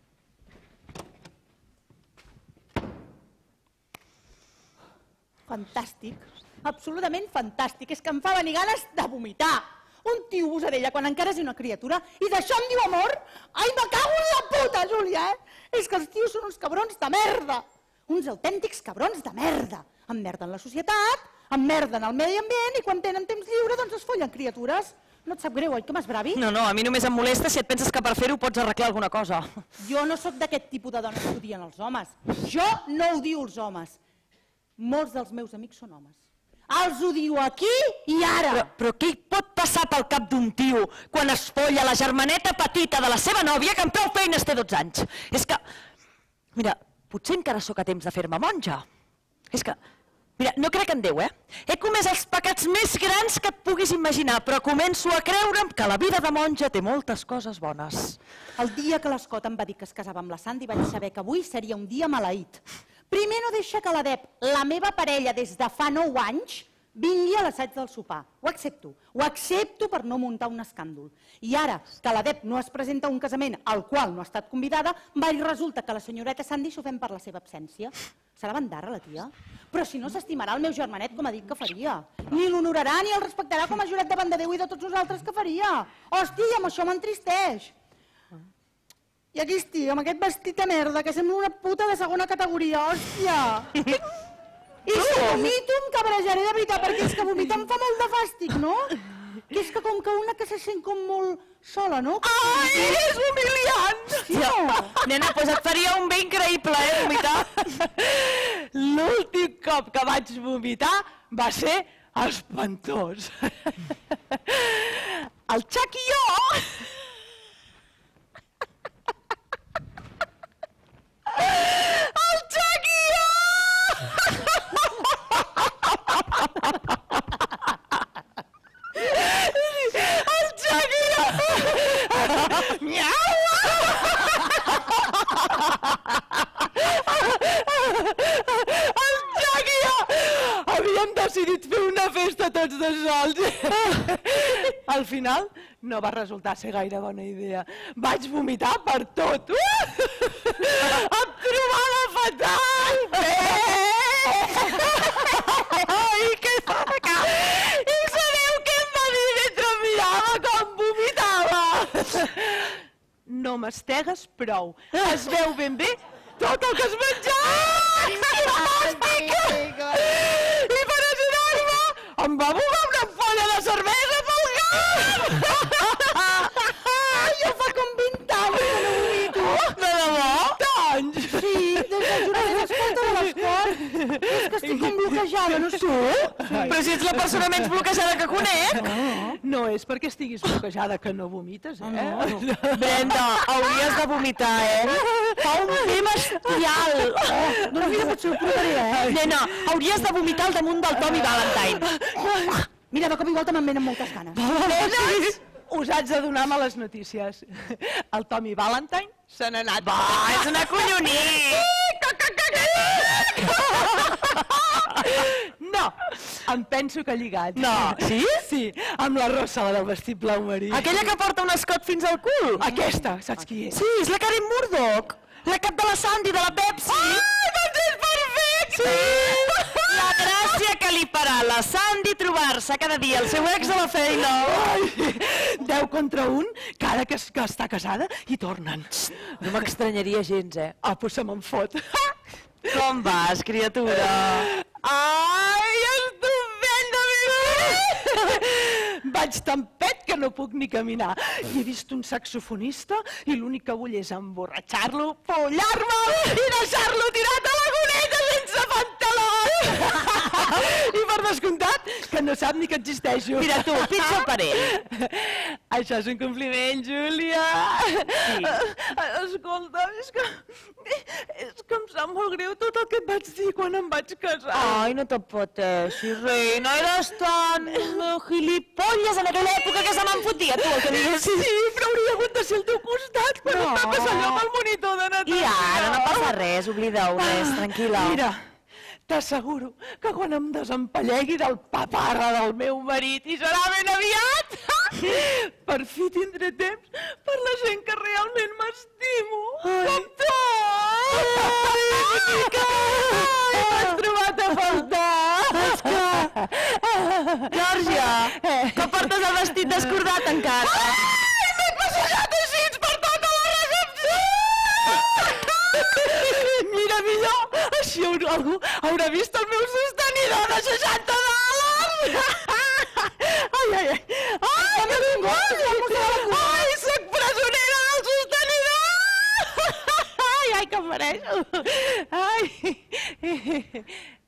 Fantàstic, absolutament fantàstic. És que em fa venir ganes de vomitar. Un tio abusadella quan encara és una criatura i d'això em diu amor? Ai, me cago en la puta, Júlia, eh? És que els tios són uns cabrons de merda. Uns autèntics cabrons de merda. Emmerden la societat, emmerden el medi ambient i quan tenen temps lliure doncs es follen criatures. No et sap greu, oi, que m'esbravi? No, no, a mi només em molesta si et penses que per fer-ho pots arreglar alguna cosa. Jo no sóc d'aquest tipus de dones que odien els homes. Jo no odio els homes. Molts dels meus amics són homes. Els odio aquí i ara. Però, però què hi pot passar pel cap d'un tio quan es folla la germaneta petita de la seva nòvia que amb prou feines té dotze anys? És que, mira, potser encara sóc a temps de fer-me monja. És que, mira, no crec en Déu, eh? He comès els pecats més grans que et puguis imaginar, però començo a creure'm que la vida de monja té moltes coses bones. El dia que l'Escot em va dir que es casava amb la Sandy vaig saber que avui seria un dia maleït. Primer no deixa que la Deb, la meva parella des de fa nou anys, vingui a l'assaig del sopar. Ho accepto. Ho accepto per no muntar un escàndol. I ara que la Deb no es presenta a un casament al qual no ha estat convidada, va i resulta que la senyoreta Sandy s'ofèn per la seva absència. Serà bandarra, la tia? Però si no s'estimarà el meu germanet com ha dit que faria. Ni l'honorarà ni el respectarà com a jurat davant de Déu i de tots nosaltres que faria. Hòstia, amb això m'entristeix. I aquí estic, amb aquest vestit de merda, que sembla una puta de segona categoria, hòstia! I si vomito em cabrejaré de veritat, perquè és que vomitar em fa molt de fàstic, no? Que és que com que una que se sent com molt sola, no? Ai, és humiliant! Ja. Nena, doncs et faria un bé increïble, eh, vomitar. L'últim cop que vaig vomitar va ser espantós. El Xac i jo... El Xac i jo... El Xac i jo... Miau! El Xac i jo havíem decidit fer una festa tots dos sols. Al final no va resultar ser gaire bona idea. Vaig vomitar per tot. Em trobava fatal! Ai, que saca! I sabeu què em va dir mentre em mirava com vomitava? No mastegues prou. Es veu ben bé tot el que has menjat! I per ajudar-me em va bugar una ampolla de cervesa pel cap! Jo fa com vint anys que no vomito. De debò? Tants! Sí, des del jurament escolta de l'esport. És que estic com bloquejada, no sé. Però si ets la persona menys bloquejada que conec. No és perquè estiguis bloquejada que no vomites, eh? Brenda, hauries de vomitar, eh? Fa un tema bestial. Doncs mira, potser ho provaré, eh? Nena, hauries de vomitar al damunt del Tommy Valentine. Mira, de cop i volta me'n venen moltes ganes. Nenes, us haig de donar males notícies. El Tommy Valentine se n'ha anat. Va, és una collonir. No, em penso que ha lligat. No, sí? Sí, amb la Rosa, la del vestit blau marí. Aquella que porta un escot fins al cul. Aquesta, saps qui és? Sí, és la Karen Murdoch. La cap de la Sandy, de la Pepsi. Ai, doncs és perfecte! Sí! La gràcia que li farà la Sandy trobar-se cada dia el seu ex a la feina. Ai, deu contra un, cada que, que està casada, i tornen. No m'estranyaria gens, eh? Ah, doncs se me'n fot. Com vas, criatura? Ai, estupenda, mira! Vaig tan pet que no puc ni caminar. I he vist un saxofonista i l'únic que vull és emborratxar-lo, follar-me'l i deixar-lo tirat a la cuneta sense pantaló! I per descomptat, que no sap ni que existeixo. Mira tu, pitja per ell. Això és un compliment, Júlia. Sí. Escolta, és que, és que em sap molt greu tot el que et vaig dir quan em vaig casar. Ai, no te pateixis, reina. Eres tan gilipolles en aquella època que se me'n fotia, tu, el que digues. Sí, però hauria hagut de ser al teu costat quan No. em va passar allò amb el monitor de Natal. I ara no passa res, oblida-ho res, tranquil·la. Mira, t'asseguro que quan em desempallegui del paparra del meu marit, i serà ben aviat, per fi tindré temps per la gent que realment m'estimo. Com tu! Ai, bonica! Ai, m'has trobat a faltar! Geòrgia, que portes el vestit descordat encara? Ai, m'he passejat així per tota la recepció! Mira, millor, així algú haurà vist el meu sostenidor de seixanta dòlars! Ai, ai, ai! Ai, que vingut! Ai, soc presonera del sostenidor! Ai, ai, que em mereixo! Ai!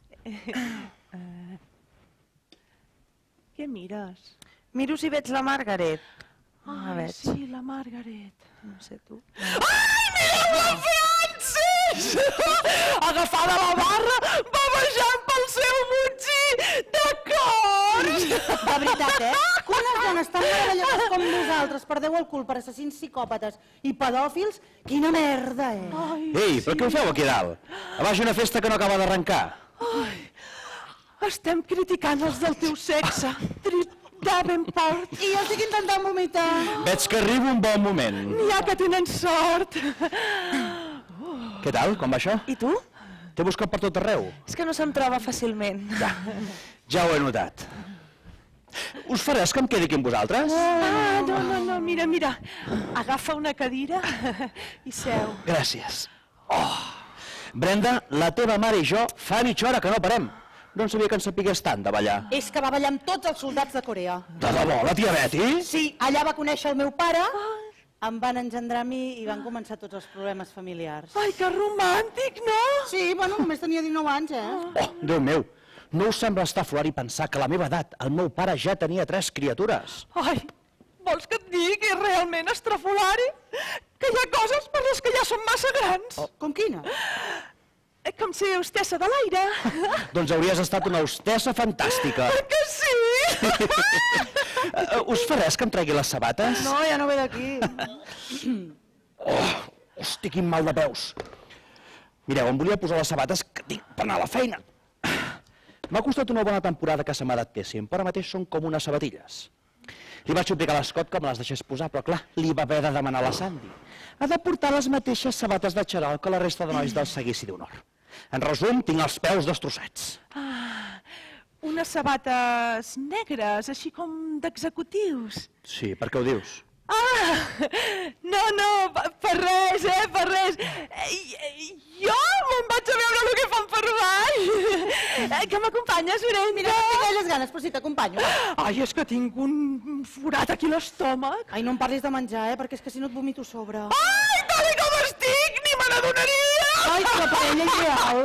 Què mires? Miro si veig la Margaret. A Ai, veure. sí, la Margaret. No sé tu. Ai, mireu la Francis! Agafada a la barra, va baixant pel seu botxí de cors! De veritat, eh? Que unes dones tan meravelloses com nosaltres perdeu el cul per assassins psicòpates i pedòfils, quina merda, eh? Ai, Ei, però què ho feu aquí dalt? A baix una festa que no acaba d'arrencar. ai, estem criticant els del teu sexe, Trip Davenport. I jo estic intentant vomitar. Veig que arriba un bon moment. N'hi ha que tenen sort. Què tal, com va això? I tu? T'he buscat per tot arreu. És que no se'm troba fàcilment. Ja ho he notat. Us fa res que em quedi aquí amb vosaltres? Ah, no, no, no, mira, mira. Agafa una cadira i seu. Gràcies. Oh! Brenda, la teva mare i jo fa mitja hora que no parem. No en sabia que en sapigués tant de ballar. És que va ballar amb tots els soldats de Corea. De debò, la tia Betty? Sí, allà va conèixer el meu pare, em van engendrar a mi i van començar tots els problemes familiars. Ai, que romàntic, no? Sí, bueno, només tenia dinou anys, eh? Oh, Déu meu, no us sembla estafulari pensar que a la meva edat el meu pare ja tenia tres criatures? Ai, vols que et digui realment estrafolari? Que hi ha coses per les que ja som massa grans. Com quina? Eh, Com ser hostessa de l'aire. Doncs hauries estat una hostessa fantàstica. Que sí? Uh, us fa res que em tregui les sabates? No, ja no ve d'aquí. Oh, hosti, quin mal de peus. Mireu, em volia posar les sabates que tinc per anar a la feina. M'ha costat una bona temporada que se m'adaptessin, però ara mateix són com unes sabatilles. Li vaig suplicar a l'Scott que me les deixés posar, però clar, li va haver de demanar a la Sandy. Ha de portar les mateixes sabates de xarol que la resta de nois del seguici d'honor. En resum, tinc els peus destrossats. Ah, unes sabates negres, així com d'executius. Sí, per què ho dius? Ah, no, no, per res, eh, per res. Jo me'n vaig a veure el que fan per baix. Que m'acompanyes, Orenca? Mira, no tinc gaires ganes, però sí, t'acompanyo. Ai, és que tinc un forat aquí a l'estómac. Ai, no em parlis de menjar, eh, perquè és que si no et vomito a sobre. Ai, tal com estic, ni me n'adonaria. Ai, que la parella ideal.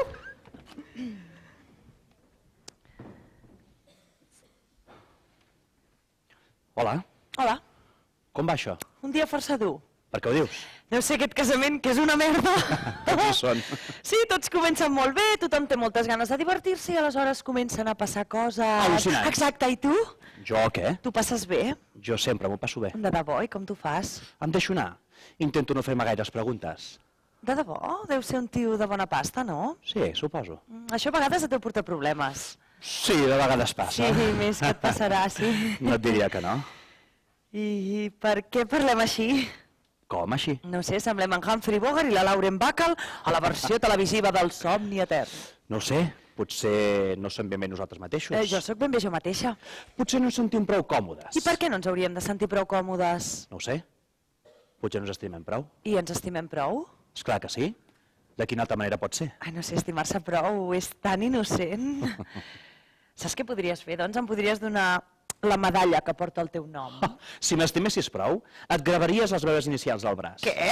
Hola, Hola, com va això? un dia força dur. Per què ho dius? Deu ser aquest casament, que és una merda. Tots hi són. Sí, tots comencen molt bé, tothom té moltes ganes de divertir-se i aleshores comencen a passar coses... Al·lucinants. Exacte, i tu? Jo què? Tu passes bé? Jo sempre m'ho passo bé. De debò, i com tu fas? Em deixo anar. Intento no fer-me gaires preguntes. De debò? Deu ser un tio de bona pasta, no? Sí, suposo. Mm, Això a vegades et deu portar problemes. Sí, de vegades passa. Sí, més que et passarà, sí. No et diria que no. I per què parlem així? Com així? No sé, semblem en Humphrey Bogart i la Lauren Bacall a la versió televisiva del Somni Etern. No ho sé, potser no som ben bé nosaltres mateixos. Eh, jo sóc ben bé jo mateixa. Potser no ens sentim prou còmodes. I per què no ens hauríem de sentir prou còmodes? No ho sé. Potser no ens estimem prou. I ens estimem prou? Esclar que sí. De quina altra manera pot ser? Ai, no sé, estimar-se prou és tan innocent. Saps què podries fer? Doncs em podries donar la medalla que porta el teu nom. Oh, si m'estimessis prou, et gravaries les meves inicials al braç. Què?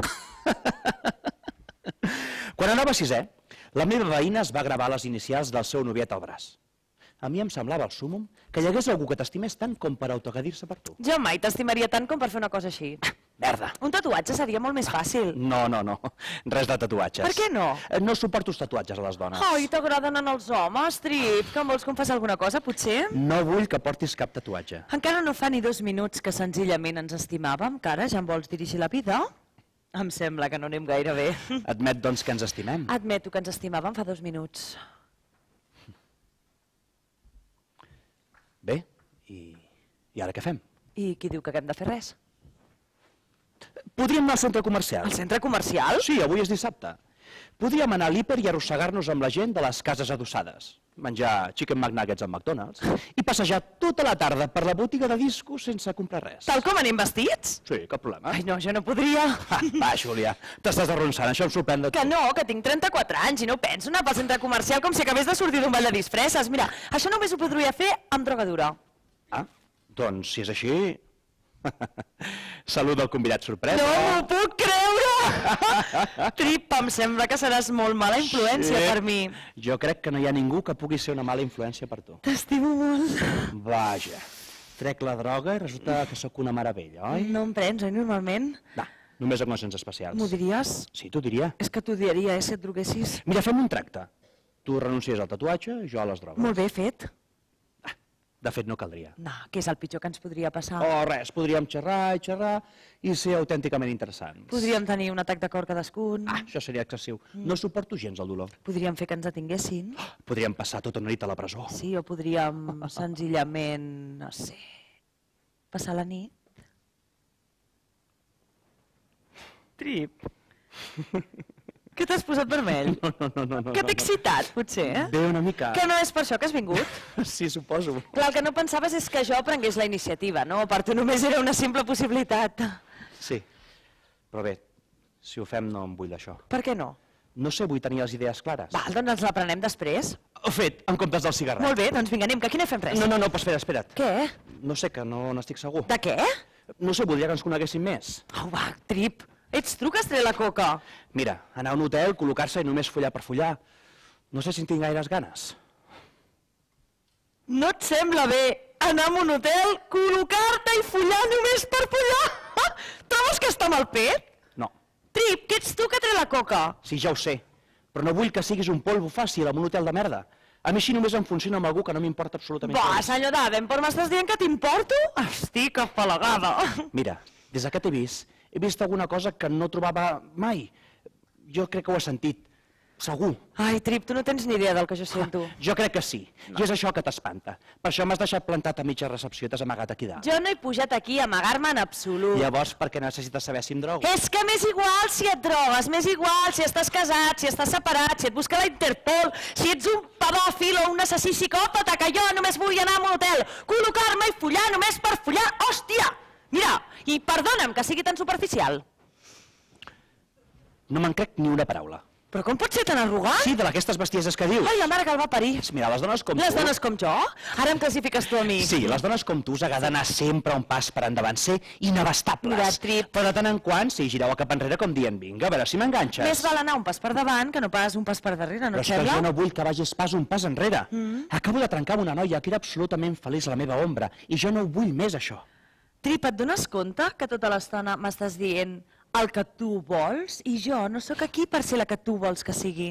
Quan anava a sisè, la meva veïna es va gravar les inicials del seu noviet al braç. A mi em semblava el súmum que hi hagués algú que t'estimés tant com per autocadir-se per tu. Jo mai t'estimaria tant com per fer una cosa així. Merda! Un tatuatge seria molt més fàcil. No, no, no. Res de tatuatges. Per què no? Eh, No suporto els tatuatges a les dones. Ai, t'agraden en els homes, Trip? Que em vols confessar alguna cosa, potser? No vull que portis cap tatuatge. Encara no fa ni dos minuts que senzillament ens estimàvem, que ara ja em vols dirigir la vida? Em sembla que no anem gaire bé. Admet, doncs, que ens estimem. Admeto que ens estimàvem fa dos minuts. Bé, i, i ara què fem? I qui diu que haguem de fer res? Podríem anar al centre comercial. Al centre comercial? Sí, avui és dissabte. Podríem anar a l'hiper i arrossegar-nos amb la gent de les cases adossades, menjar chicken McNuggets al McDonald's i passejar tota la tarda per la botiga de discos sense comprar res. Tal com anem vestits? Sí, cap problema. Ai, no, jo no podria. Ah, va, Júlia, t'estàs arronsant, això em sorprèn de tu. Que no, que tinc trenta-quatre anys i no penso anar pel centre comercial com si acabés de sortir d'un ball de disfresses. Mira, això només ho podria fer amb drogadura. Ah, doncs, si és així... Salut al convidat sorpresa. No m'ho puc creure! Trip, em sembla que seràs molt mala influència per mi. Jo crec que no hi ha ningú que pugui ser una mala influència per tu. T'estimo molt. Vaja, trec la droga i resulta que sóc una meravella, oi? No em prens, oi, normalment? Va, només en ocasions especials. M'ho diries? Sí, t'ho diria. És que t'odiaria, eh, si et droguessis. Mira, fem un tracte. Tu renuncies al tatuatge i jo a les drogues. Molt bé fet. De fet, no caldria. No, què és el pitjor que ens podria passar? Oh, res, podríem xerrar i xerrar i ser autènticament interessants. Podríem tenir un atac de cor cadascun. Ah, això seria excessiu. No suporto gens el dolor. Podríem fer que ens detinguessin. Podríem passar tota una nit a la presó. Sí, o podríem senzillament, no sé, passar la nit. Trip. Què t'has posat vermell? No, no, no, no. no Que t'he excitat, potser, eh? Bé, una mica. Que no és per això que has vingut? Sí, suposo. Clar, el que no pensaves és que jo prengués la iniciativa, no? Per tu només era una simple possibilitat. Sí, però bé, si ho fem no em vull d'això. Per què no? No sé, vull tenir les idees clares. Val, doncs ens la prenem després. Ho fet, en comptes del cigarret. Molt bé, doncs vinga, anem, que aquí no fem res. No, no, no, però espera, espera't. Què? No sé, que no n'estic segur. De què? No sé, voldria que ens coneguéssim més. Au, va, Trip. Ets tu que has tret la coca. Mira, anar a un hotel, col·locar-se i només follar per follar. No sé si en tinc gaires ganes. No et sembla bé anar a un hotel, col·locar-te i follar només per follar? Trobes que està mal fet? No. Trip, que ets tu que ha tret la coca. Sí, ja ho sé. Però no vull que siguis un polvo fàcil en un hotel de merda. A mi així només em funciona amb algú que no m'importa absolutament Va, res. senyor Davenport, m'estàs dient que t'importo? Estic afalagada. Mira, des que t'he vist, he vist alguna cosa que no trobava mai. Jo crec que ho he sentit. Segur. Ai, Trip, tu no tens ni idea del que jo sento. Jo crec que sí. I és això que t'espanta. Per això m'has deixat plantat a mitja recepció i t'has amagat aquí dalt. Jo no he pujat aquí a amagar-me en absolut. Llavors, per què necessites saber si em drogo? És que m'és igual si et drogues, m'és igual si estàs casat, si estàs separat, si et busca la Interpol, si ets un pedòfil o un assassí psicòpata, que jo només vull anar a un hotel, col·locar-me i follar només per follar. Hòstia! Mira, i perdona'm que sigui tan superficial. No me'n crec ni una paraula. Però com pot ser tan arrogant? Sí, de aquestes bestieses que dius. Ai, la mare que el va parir. Mira, les dones com tu... Les dones com jo? Ara em classifiques tu a mi. Sí, les dones com tu us agrada anar sempre un pas per endavant, ser inabastables. Mira, Trip. Però de tant en quant, sí, gireu cap enrere com dient, vinga, a veure si m'enganxes. Més val anar un pas per davant que no pas un pas per darrere, no Però et és que sembla? jo no vull que vagis pas un pas enrere. Acabo de trencar amb una noia que era absolutament feliç a la meva ombra i jo no ho vull més, això. Trip, et dones compte que tota l'estona m'estàs dient el que tu vols i jo no sóc aquí per ser la que tu vols que sigui?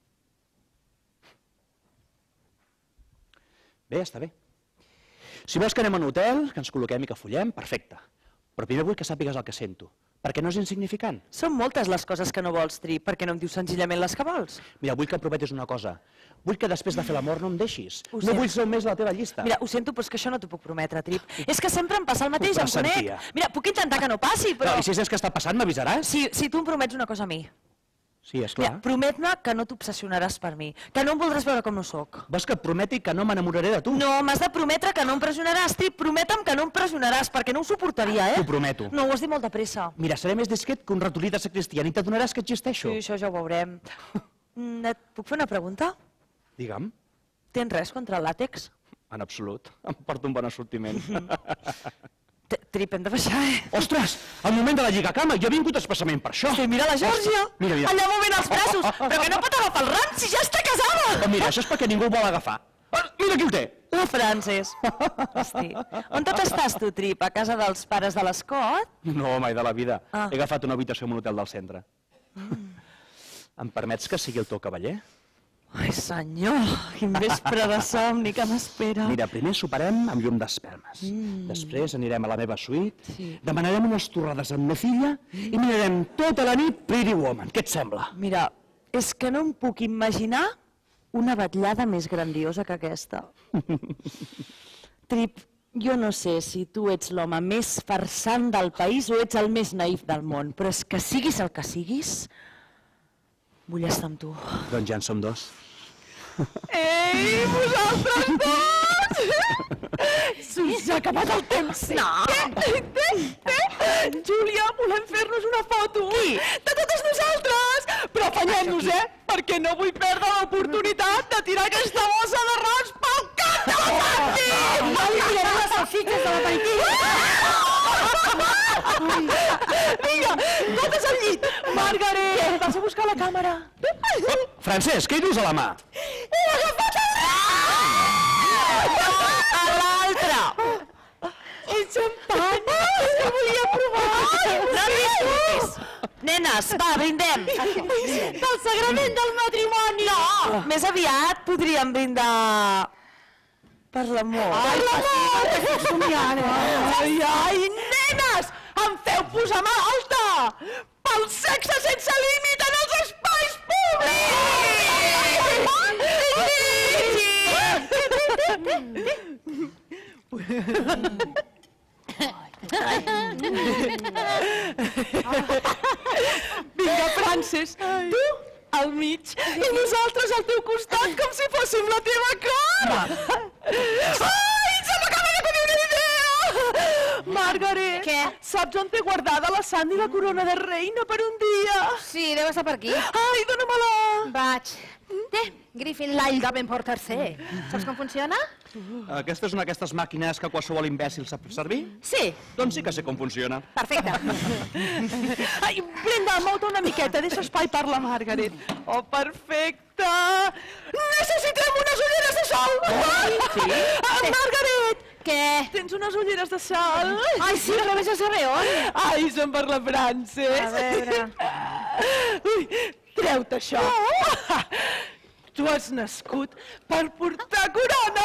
Bé, està bé. Si vols que anem a un hotel, que ens col·loquem i que follem, perfecte. Però primer vull que sàpigues el que sento, perquè no és insignificant. Són moltes les coses que no vols, Trip, perquè no em dius senzillament les que vols. Mira, vull que em prometis una cosa. Vull que després de fer l'amor no em deixis. Ho No sé. vull ser un més a la teva llista. Mira, ho sento, però és que això no t'ho puc prometre, Trip. És que sempre em passa el mateix, Ho em conec. pressentia. Mira, puc intentar que no passi, però... Però, i si és que està passant, m'avisaràs? Si, si tu em promets una cosa a mi, Sí, esclar. mira, promet-me que no t'obsessionaràs per mi, que no em voldràs veure com no sóc. Vols que et prometi que no m'enamoraré de tu? No, m'has de prometre que no em pressionaràs, Trip, prometem que no em pressionaràs, perquè no ho suportaria, eh? T'ho prometo. No, ho has dit molt de pressa. Mira, seré més discret que un ratolí de sacristià i t'adonaràs que existeixo. Sí, això ja ho veurem. Mm, Et puc fer una pregunta? Digue'm. Tens res contra el làtex? En absolut. Em porto un bon assortiment. T- Trip, hem de baixar, eh? Ostres, el moment de la lligacama, jo he vingut expressament per això. Sí, mira la Georgia, Mira, mira. allà movent els braços, però que no pot agafar el ram si ja està casada. Oh, mira, això és perquè ningú el vol agafar. Ah, mira qui el té. La Frances. Hosti. On tot estàs tu, Trip? A casa dels pares de l'Escot? No, mai de la vida. Ah. He agafat una habitació en un hotel del centre. Em permets que sigui el teu cavaller? Ai, senyor, quin vespre de somni que m'espera. Mira, primer soparem amb llum d'espelmes. Després anirem a la meva suite, demanarem unes torrades amb mecilla i mirarem tota la nit Pretty Woman. Què et sembla? Mira, és que no em puc imaginar una vetllada més grandiosa que aquesta. Trip, jo no sé si tu ets l'home més farsant del país o ets el més naïf del món, però és que siguis el que siguis, vull estar amb tu. Doncs ja en som dos. Ei, vosaltres dos! S'ha acabat el temps. No! Té, té, té. Júlia, volem fer-nos una foto. Qui? De totes nosaltres. Però afanyem-nos, eh? Perquè no vull perdre l'oportunitat de tirar aquesta bossa d'arròs pel cap de la Santi! Ja li tiraré les salsitxes de l'aperitiu. Vinga, totes al llit. Margaret, vas a buscar la càmera. Francesc, què hi dus a la mà? A l'altre! És xampanya, és que volia provar. No discutis! Nenes, va, brindem! Del sagrament del matrimoni. No, més aviat podríem brindar per l'amor. Ai, l'amor! Estic somiant, eh? Ai, ai, nenes! Em feu posar mà alta! Pel sexe sense límit en els espais Vinga, Frances, tu al mig i nosaltres al teu costat com si fóssim la teva cara. Ai, se m'acaba de venir una idea! Margaret, Què? saps on té guardada la Sandy la corona de reina per un dia? Sí, deu estar per aquí. Ai, dóna-me-la! Vaig. Té, Griffin l'all de ben portar ser. Saps com funciona? Aquesta és una d'aquestes màquines que qualsevol imbècil sap servir? Sí. Doncs sí que sé com funciona. Perfecte. Ai, Brenda, mou-te una miqueta, deixa espai per la Margaret. Oh, perfecte! Necessitem unes ulleres de sol! Sí? Ah, Margaret! Què? Tens unes ulleres de sol? Ai, sí, però vés a saber on. Ai, són per la Frances. A veure. Ui, treu-te això. Tu has nascut per portar corona.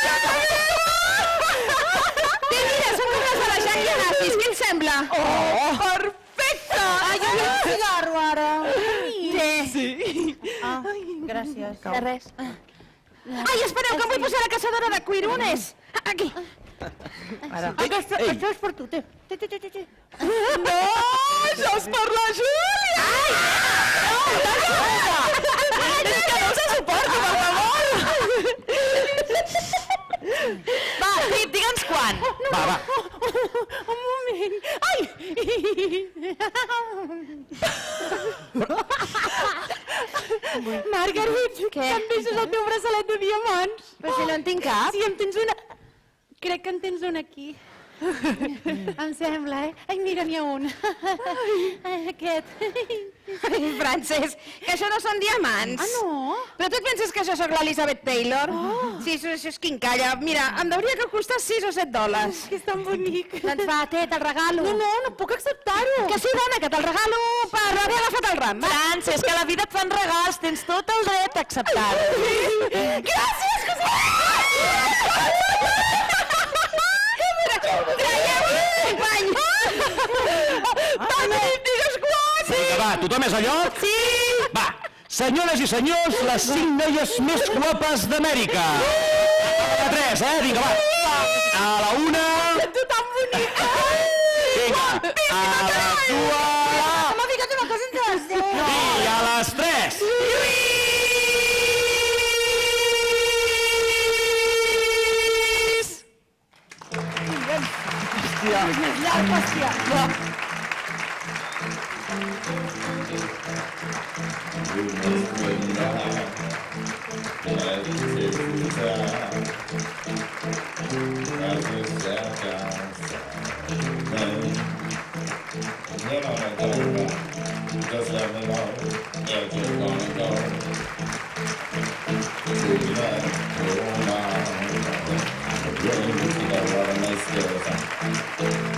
Té, mira, són com les de la Jackie Anafis. Què et sembla? Oh, perfecte! Ai, jo vull un cigarro, ara. Sí. Ah. Gràcies. De res. Ai, espereu, que em vull posar la caçadora de cuirunes. Aquí. Aquesta, això és per tu, té. Té, té, té, té. No, això és per la Júlia! Ai! No, la Júlia! És que no se suporto, per favor! Va, digue'ns quan. Va, va. Un moment. Ai! Margaret, Què? em deixes el teu braçalet de diamants? Però si no en tinc cap. Sí, em tens una... Crec que en tens un aquí. Em sembla, eh? Ai, mira, n'hi ha un. Aquest. Ai, Frances, que això no són diamants. Ah, no? Però tu et penses que jo sóc l'Elizabeth Taylor? Sí, això, això és quincalla. Mira, em hauria que costar sis o set dòlars. Que és tan bonic. Doncs va, té, te'l regalo. No, no, no puc acceptar-ho. Que sí, dona, que te'l regalo per haver agafat el ram. Va. Frances, que a la vida et fan regals, tens tot el dret a acceptar-ho. Gràcies, que sí! Traieu-ho, company! Va, digues quan! Vinga, va, tothom és a lloc? Sí! Va, senyores i senyors, les cinc noies més guapes d'Amèrica. A tres, eh? Vinga, va. A la una... Tu tan bonica! Vinga, a les dues... M'ha ficat una cosa entre les dents. I a les tres... Llarg, hòstia. Just let me know if you're gonna go. To that, oh my, really, you know what I may still